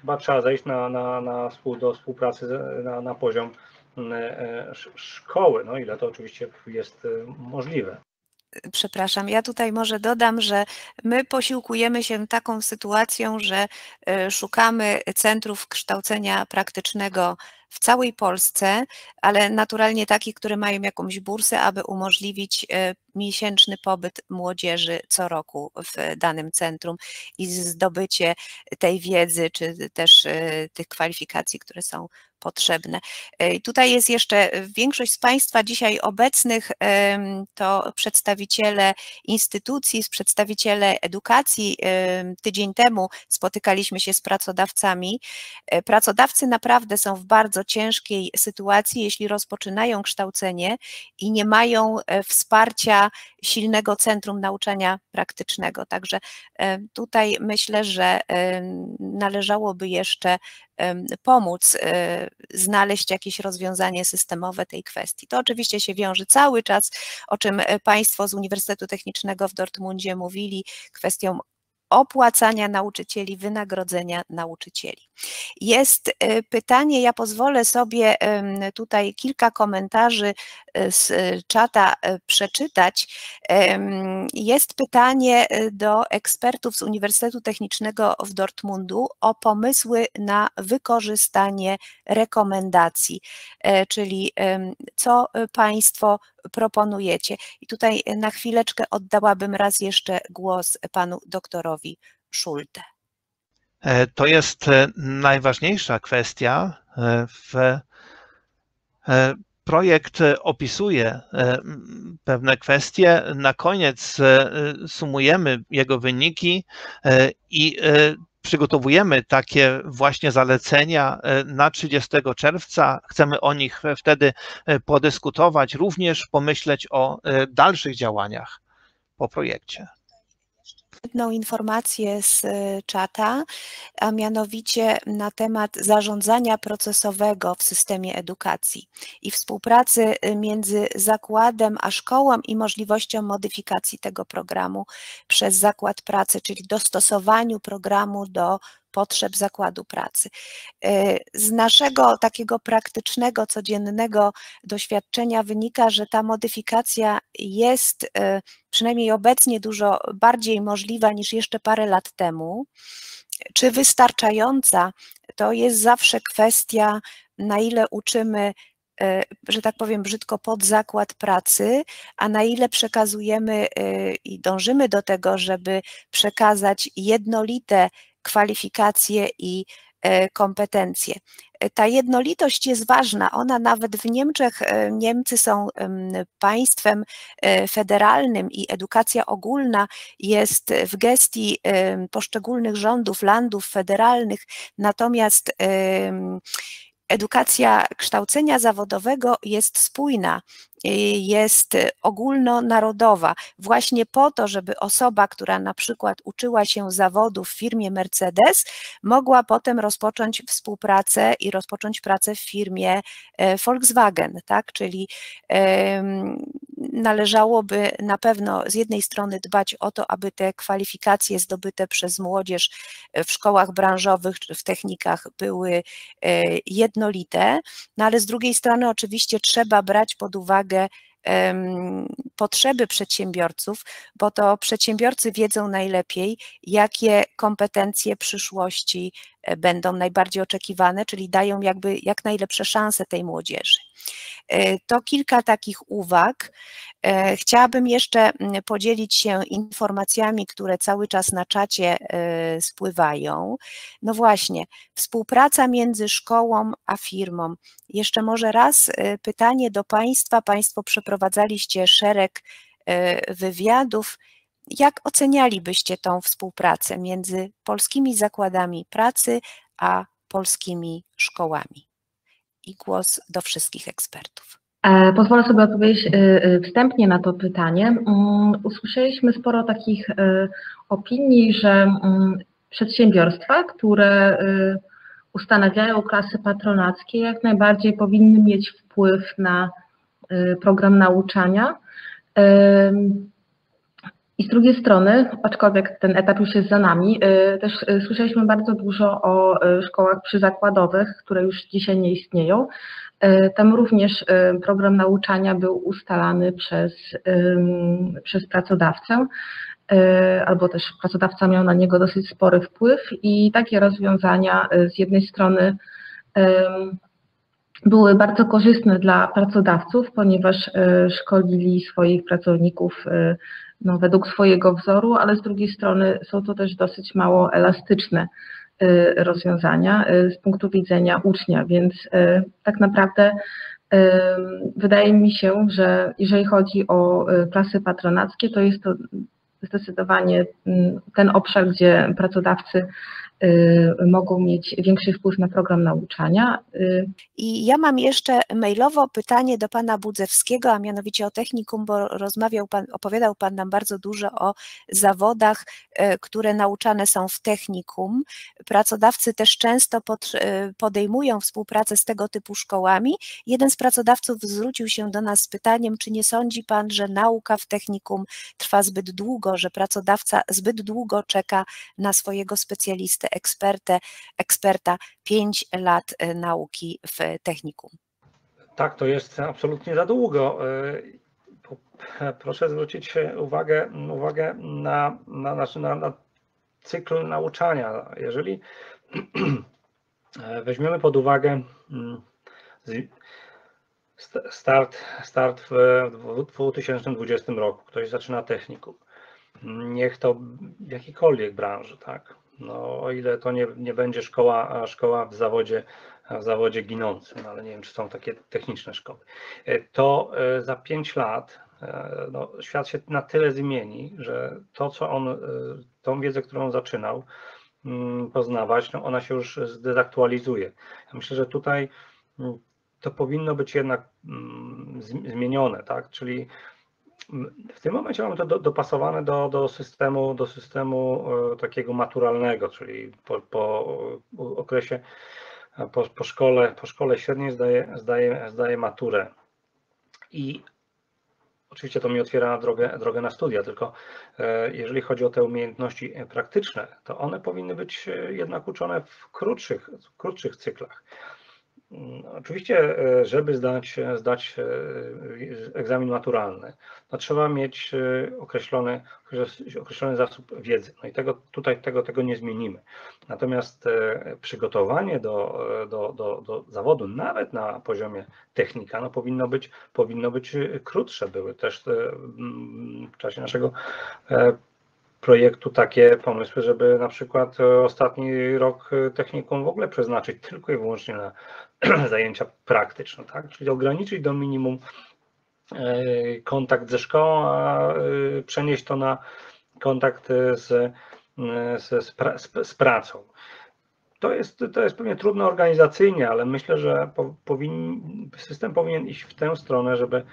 chyba trzeba zejść do współpracy na poziom szkoły, no ile to oczywiście jest możliwe. Przepraszam, ja tutaj może dodam, że my posiłkujemy się taką sytuacją, że szukamy centrów kształcenia praktycznego w całej Polsce, ale naturalnie takich, które mają jakąś bursę, aby umożliwić miesięczny pobyt młodzieży co roku w danym centrum i zdobycie tej wiedzy, czy też tych kwalifikacji, które są potrzebne. I tutaj jest jeszcze większość z Państwa dzisiaj obecnych, to przedstawiciele instytucji, przedstawiciele edukacji. Tydzień temu spotykaliśmy się z pracodawcami. Pracodawcy naprawdę są w bardzo ciężkiej sytuacji, jeśli rozpoczynają kształcenie i nie mają wsparcia silnego centrum nauczania praktycznego. Także tutaj myślę, że należałoby jeszcze pomóc znaleźć jakieś rozwiązanie systemowe tej kwestii. To oczywiście się wiąże cały czas, o czym Państwo z Uniwersytetu Technicznego w Dortmundzie mówili, kwestią opłacania nauczycieli, wynagrodzenia nauczycieli. Jest pytanie, ja pozwolę sobie tutaj kilka komentarzy z czata przeczytać. Jest pytanie do ekspertów z Uniwersytetu Technicznego w Dortmundu o pomysły na wykorzystanie rekomendacji, czyli co Państwo proponujecie. I tutaj na chwileczkę oddałabym raz jeszcze głos panu doktorowi Schulte. To jest najważniejsza kwestia. Projekt opisuje pewne kwestie. Na koniec sumujemy jego wyniki i przygotowujemy takie właśnie zalecenia na 30 czerwca. Chcemy o nich wtedy podyskutować, również pomyśleć o dalszych działaniach po projekcie. Jedną informację z czata, a mianowicie na temat zarządzania procesowego w systemie edukacji i współpracy między zakładem a szkołą i możliwością modyfikacji tego programu przez zakład pracy, czyli dostosowaniu programu do potrzeb zakładu pracy. Z naszego takiego praktycznego, codziennego doświadczenia wynika, że ta modyfikacja jest przynajmniej obecnie dużo bardziej możliwa niż jeszcze parę lat temu. Czy wystarczająca, to jest zawsze kwestia, na ile uczymy, że tak powiem brzydko, pod zakład pracy, a na ile przekazujemy i dążymy do tego, żeby przekazać jednolite kwalifikacje i kompetencje. Ta jednolitość jest ważna, ona nawet w Niemczech, Niemcy są państwem federalnym i edukacja ogólna jest w gestii poszczególnych rządów, landów federalnych, natomiast edukacja kształcenia zawodowego jest spójna, jest ogólnonarodowa, właśnie po to, żeby osoba, która na przykład uczyła się zawodu w firmie Mercedes, mogła potem rozpocząć współpracę i rozpocząć pracę w firmie Volkswagen, tak? Czyli należałoby na pewno z jednej strony dbać o to, aby te kwalifikacje zdobyte przez młodzież w szkołach branżowych czy w technikach były jednolite, no ale z drugiej strony oczywiście trzeba brać pod uwagę potrzeby przedsiębiorców, bo to przedsiębiorcy wiedzą najlepiej, jakie kompetencje przyszłości będą najbardziej oczekiwane, czyli dają jakby jak najlepsze szanse tej młodzieży. To kilka takich uwag. Chciałabym jeszcze podzielić się informacjami, które cały czas na czacie spływają. No właśnie, współpraca między szkołą a firmą. Jeszcze może raz pytanie do Państwa. Państwo przeprowadzaliście szereg wywiadów. Jak ocenialibyście tą współpracę między polskimi zakładami pracy a polskimi szkołami? I głos do wszystkich ekspertów. Pozwolę sobie odpowiedzieć wstępnie na to pytanie. Usłyszeliśmy sporo takich opinii, że przedsiębiorstwa, które ustanawiają klasy patronackie, jak najbardziej powinny mieć wpływ na program nauczania. I z drugiej strony, aczkolwiek ten etap już jest za nami, też słyszeliśmy bardzo dużo o szkołach przyzakładowych, które już dzisiaj nie istnieją. Tam również program nauczania był ustalany przez pracodawcę, albo też pracodawca miał na niego dosyć spory wpływ i takie rozwiązania z jednej strony były bardzo korzystne dla pracodawców, ponieważ szkolili swoich pracowników według swojego wzoru, ale z drugiej strony są to też dosyć mało elastyczne rozwiązania z punktu widzenia ucznia, więc tak naprawdę wydaje mi się, że jeżeli chodzi o klasy patronackie, to jest to zdecydowanie ten obszar, gdzie pracodawcy mogą mieć większy wpływ na program nauczania. I ja mam jeszcze mailowo pytanie do pana Budzewskiego, a mianowicie o technikum, bo opowiadał pan nam bardzo dużo o zawodach, które nauczane są w technikum. Pracodawcy też często podejmują współpracę z tego typu szkołami. Jeden z pracodawców zwrócił się do nas z pytaniem, czy nie sądzi pan, że nauka w technikum trwa zbyt długo, że pracodawca zbyt długo czeka na swojego specjalistę, eksperta 5 lat nauki w technikum. Tak, to jest absolutnie za długo. Proszę zwrócić uwagę na cykl nauczania. Jeżeli weźmiemy pod uwagę start w 2020 roku, ktoś zaczyna technikum, niech to w jakiejkolwiek branży, tak? No, o ile to nie będzie szkoła w zawodzie ginącym, ale nie wiem, czy są takie techniczne szkoły, to za 5 lat świat się na tyle zmieni, że to, co tą wiedzę, którą on zaczynał poznawać, ona się już zdezaktualizuje. Ja myślę, że tutaj to powinno być jednak zmienione, tak? Czyli w tym momencie mamy to dopasowane do systemu takiego maturalnego, czyli po okresie, po szkole średniej zdaje maturę. I oczywiście to mi otwiera drogę na studia, tylko jeżeli chodzi o te umiejętności praktyczne, to one powinny być jednak uczone w krótszych cyklach. Oczywiście, żeby zdać egzamin maturalny, to trzeba mieć określony zasób wiedzy. No i tego nie zmienimy. Natomiast przygotowanie do zawodu, nawet na poziomie technika, powinno być krótsze. Były też w czasie naszego projektu takie pomysły, żeby na przykład ostatni rok technikum w ogóle przeznaczyć tylko i wyłącznie na zajęcia praktyczne, tak? Czyli ograniczyć do minimum kontakt ze szkołą, a przenieść to na kontakt z pracą. To jest pewnie trudne organizacyjnie, ale myślę, że system powinien iść w tę stronę, żeby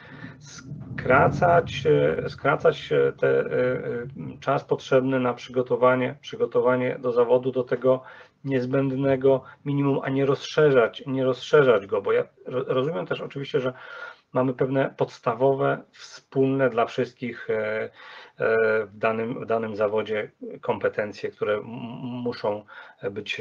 skracać czas potrzebny na przygotowanie do zawodu do tego niezbędnego minimum, a nie rozszerzać go, bo ja rozumiem też oczywiście, że mamy pewne podstawowe, wspólne dla wszystkich w danym zawodzie kompetencje, które muszą być,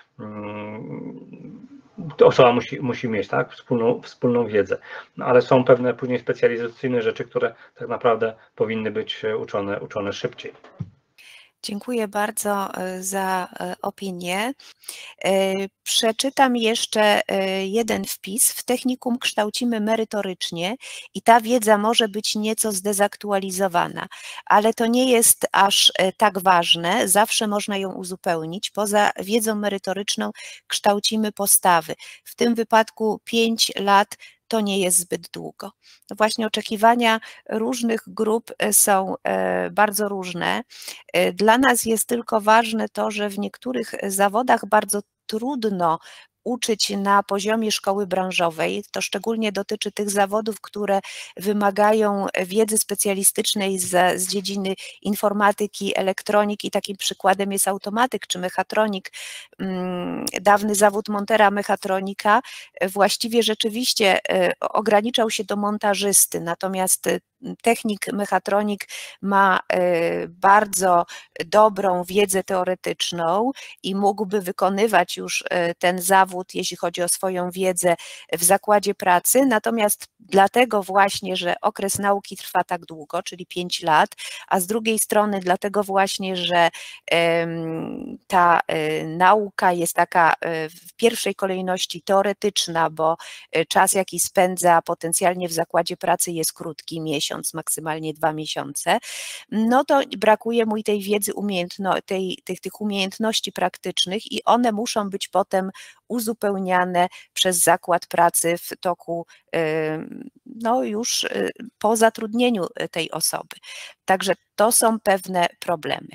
osoba musi mieć, tak, wspólną wiedzę, no, ale są pewne później specjalizacyjne rzeczy, które tak naprawdę powinny być uczone szybciej. Dziękuję bardzo za opinię. Przeczytam jeszcze jeden wpis. W technikum kształcimy merytorycznie i ta wiedza może być nieco zdezaktualizowana, ale to nie jest aż tak ważne, zawsze można ją uzupełnić. Poza wiedzą merytoryczną kształcimy postawy. W tym wypadku 5 lat to nie jest zbyt długo. No właśnie oczekiwania różnych grup są bardzo różne. Dla nas jest tylko ważne to, że w niektórych zawodach bardzo trudno uczyć na poziomie szkoły branżowej. To szczególnie dotyczy tych zawodów, które wymagają wiedzy specjalistycznej z dziedziny informatyki, elektroniki. Takim przykładem jest automatyk czy mechatronik. Dawny zawód montera mechatronika właściwie rzeczywiście ograniczał się do montażysty, natomiast technik mechatronik ma bardzo dobrą wiedzę teoretyczną i mógłby wykonywać już ten zawód, jeśli chodzi o swoją wiedzę, w zakładzie pracy, natomiast dlatego właśnie, że okres nauki trwa tak długo, czyli 5 lat, a z drugiej strony dlatego właśnie, że ta nauka jest taka w pierwszej kolejności teoretyczna, bo czas, jaki spędza potencjalnie w zakładzie pracy jest krótki, miesiąc, maksymalnie 2 miesiące, no to brakuje mu tej wiedzy, tych umiejętności praktycznych i one muszą być potem uzupełniane przez zakład pracy w toku, no już po zatrudnieniu tej osoby. Także to są pewne problemy.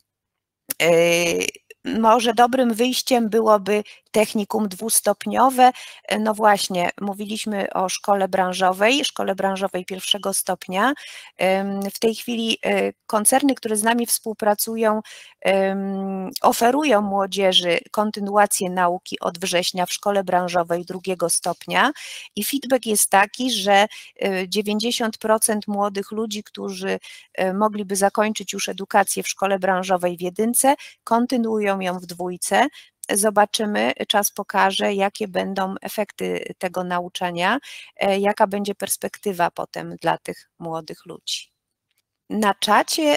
Może dobrym wyjściem byłoby technikum dwustopniowe. No właśnie, mówiliśmy o szkole branżowej pierwszego stopnia. W tej chwili koncerny, które z nami współpracują, oferują młodzieży kontynuację nauki od września w szkole branżowej drugiego stopnia i feedback jest taki, że 90% młodych ludzi, którzy mogliby zakończyć już edukację w szkole branżowej w jedynce, kontynuują ją w dwójce. Zobaczymy, czas pokaże, jakie będą efekty tego nauczania, jaka będzie perspektywa potem dla tych młodych ludzi. Na czacie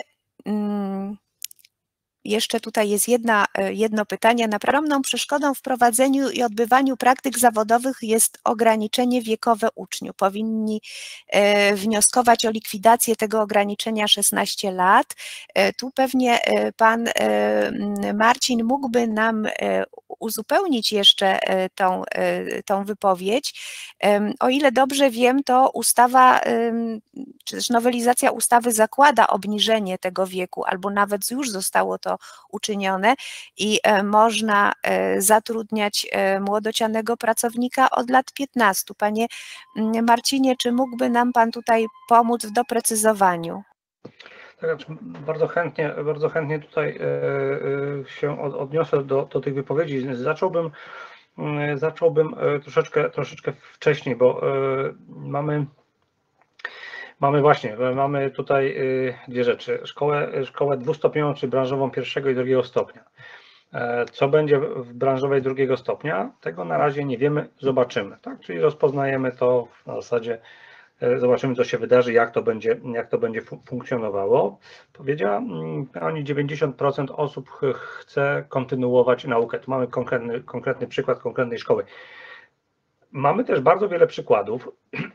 jeszcze tutaj jest jedno pytanie. Naprawdę przeszkodą w prowadzeniu i odbywaniu praktyk zawodowych jest ograniczenie wiekowe uczniów. Powinni wnioskować o likwidację tego ograniczenia 16 lat. Tu pewnie pan Marcin mógłby nam uzupełnić jeszcze tą wypowiedź. O ile dobrze wiem, to ustawa, czy też nowelizacja ustawy zakłada obniżenie tego wieku, albo nawet już zostało to uczynione i można zatrudniać młodocianego pracownika od lat 15. Panie Marcinie, czy mógłby nam pan tutaj pomóc w doprecyzowaniu? Tak, bardzo chętnie tutaj się odniosę do tych wypowiedzi. Zacząłbym troszeczkę wcześniej, bo mamy tutaj dwie rzeczy. Szkołę dwustopniową, czy branżową pierwszego i drugiego stopnia. Co będzie w branżowej drugiego stopnia, tego na razie nie wiemy, zobaczymy. Tak? Czyli rozpoznajemy to na zasadzie, zobaczymy, co się wydarzy, jak to będzie funkcjonowało. Powiedziała pani, 90% osób chce kontynuować naukę. Tu mamy konkretny przykład konkretnej szkoły. Mamy też bardzo wiele przykładów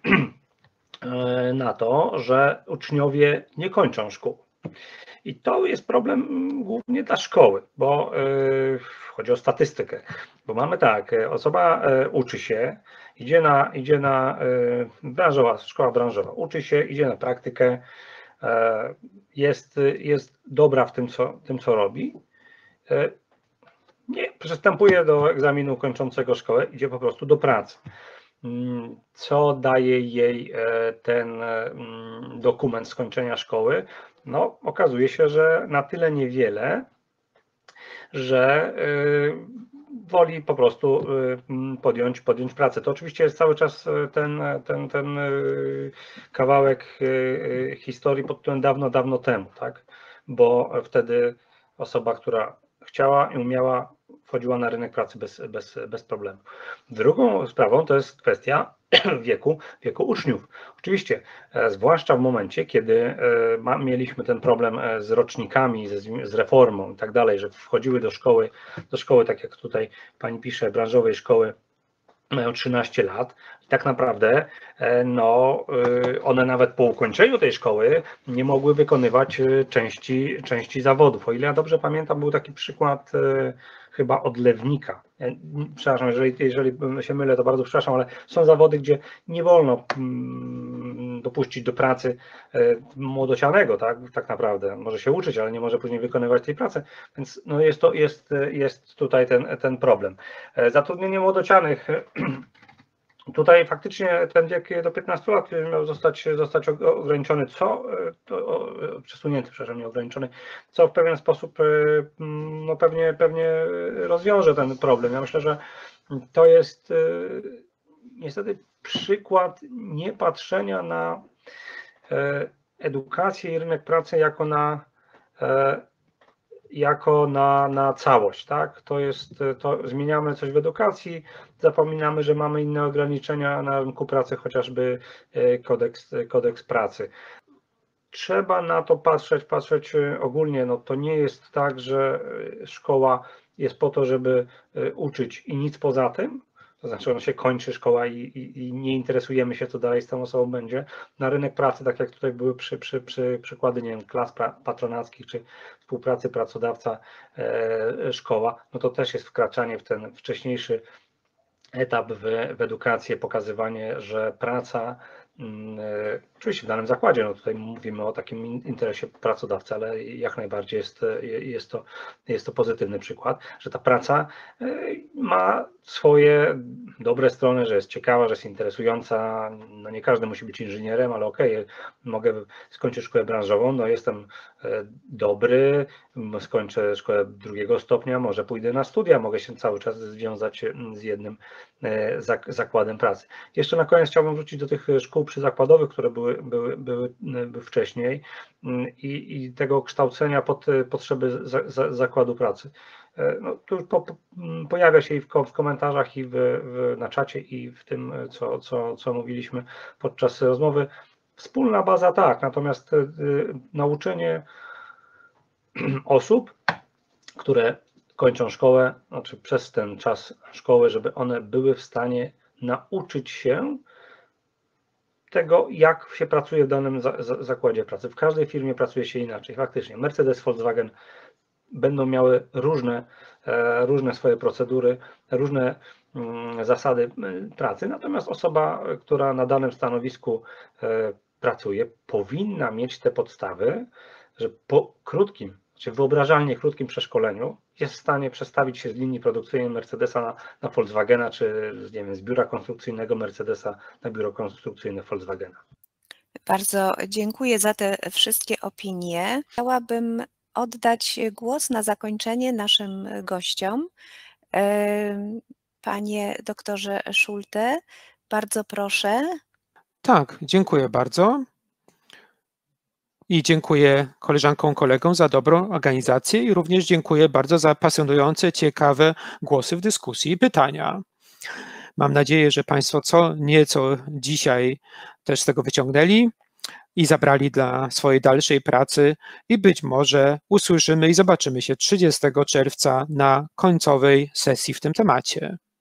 na to, że uczniowie nie kończą szkół. I to jest problem głównie dla szkoły, bo chodzi o statystykę. Bo mamy tak, osoba uczy się, idzie na szkoła branżowa, uczy się, idzie na praktykę, jest dobra w tym, co robi, nie przystępuje do egzaminu kończącego szkołę, idzie po prostu do pracy. Co daje jej ten dokument skończenia szkoły? No, okazuje się, że na tyle niewiele, że woli po prostu podjąć pracę. To oczywiście jest cały czas ten kawałek historii pod tytułem dawno temu, tak? Bo wtedy osoba, która chciała i umiała, wchodziła na rynek pracy bez problemu. Drugą sprawą to jest kwestia wieku uczniów. Oczywiście, zwłaszcza w momencie, kiedy mieliśmy ten problem z rocznikami, z reformą i tak dalej, że wchodziły do szkoły, tak jak tutaj pani pisze, branżowej szkoły, mają 13 lat i tak naprawdę one nawet po ukończeniu tej szkoły nie mogły wykonywać części zawodów. O ile ja dobrze pamiętam, był taki przykład chyba odlewnika. Przepraszam, jeżeli się mylę, to bardzo przepraszam, ale są zawody, gdzie nie wolno dopuścić do pracy młodocianego, tak naprawdę. Może się uczyć, ale nie może później wykonywać tej pracy, więc no jest tutaj ten problem. Zatrudnienie młodocianych. Tutaj faktycznie ten wiek do 15 lat miał zostać ograniczony, przesunięty, przepraszam, nie ograniczony, co w pewien sposób no pewnie rozwiąże ten problem. Ja myślę, że to jest niestety przykład niepatrzenia na edukację i rynek pracy jako na całość, tak? To zmieniamy coś w edukacji, zapominamy, że mamy inne ograniczenia na rynku pracy, chociażby kodeks pracy. Trzeba na to patrzeć ogólnie. No to nie jest tak, że szkoła jest po to, żeby uczyć i nic poza tym. To znaczy, ona się kończy szkoła i nie interesujemy się, co dalej z tą osobą będzie. Na rynek pracy, tak jak tutaj były przykłady, nie wiem, klas patronackich czy współpracy pracodawca-szkoła, no to też jest wkraczanie w ten wcześniejszy etap w edukację, pokazywanie, że praca, oczywiście w danym zakładzie, no tutaj mówimy o takim interesie pracodawcy, ale jak najbardziej jest to pozytywny przykład, że ta praca ma swoje dobre strony, że jest ciekawa, że jest interesująca. No nie każdy musi być inżynierem, ale okej, mogę skończyć szkołę branżową, no jestem dobry, skończę szkołę 2. stopnia, może pójdę na studia, mogę się cały czas związać z jednym zakładem pracy. Jeszcze na koniec chciałbym wrócić do tych szkół przyzakładowych, które były wcześniej i tego kształcenia pod potrzeby zakładu pracy. No, tu już pojawia się i w komentarzach, i na czacie, i w tym, co mówiliśmy podczas rozmowy. Wspólna baza tak, natomiast nauczenie osób, które kończą szkołę, znaczy przez ten czas szkoły, żeby one były w stanie nauczyć się tego, jak się pracuje w danym zakładzie pracy. W każdej firmie pracuje się inaczej. Faktycznie Mercedes, Volkswagen będą miały różne swoje procedury, różne zasady pracy, natomiast osoba, która na danym stanowisku pracuje, powinna mieć te podstawy, że po krótkim, czy wyobrażalnie krótkim przeszkoleniu jest w stanie przestawić się z linii produkcyjnej Mercedesa na Volkswagena, czy nie wiem, z biura konstrukcyjnego Mercedesa na biuro konstrukcyjne Volkswagena. Bardzo dziękuję za te wszystkie opinie. Chciałabym oddać głos na zakończenie naszym gościom. Panie doktorze Schulte, bardzo proszę. Tak, dziękuję bardzo. I dziękuję koleżankom, kolegom za dobrą organizację i również dziękuję bardzo za pasjonujące, ciekawe głosy w dyskusji i pytania. Mam nadzieję, że Państwo nieco dzisiaj też z tego wyciągnęli i zabrali dla swojej dalszej pracy i być może usłyszymy i zobaczymy się 30 czerwca na końcowej sesji w tym temacie.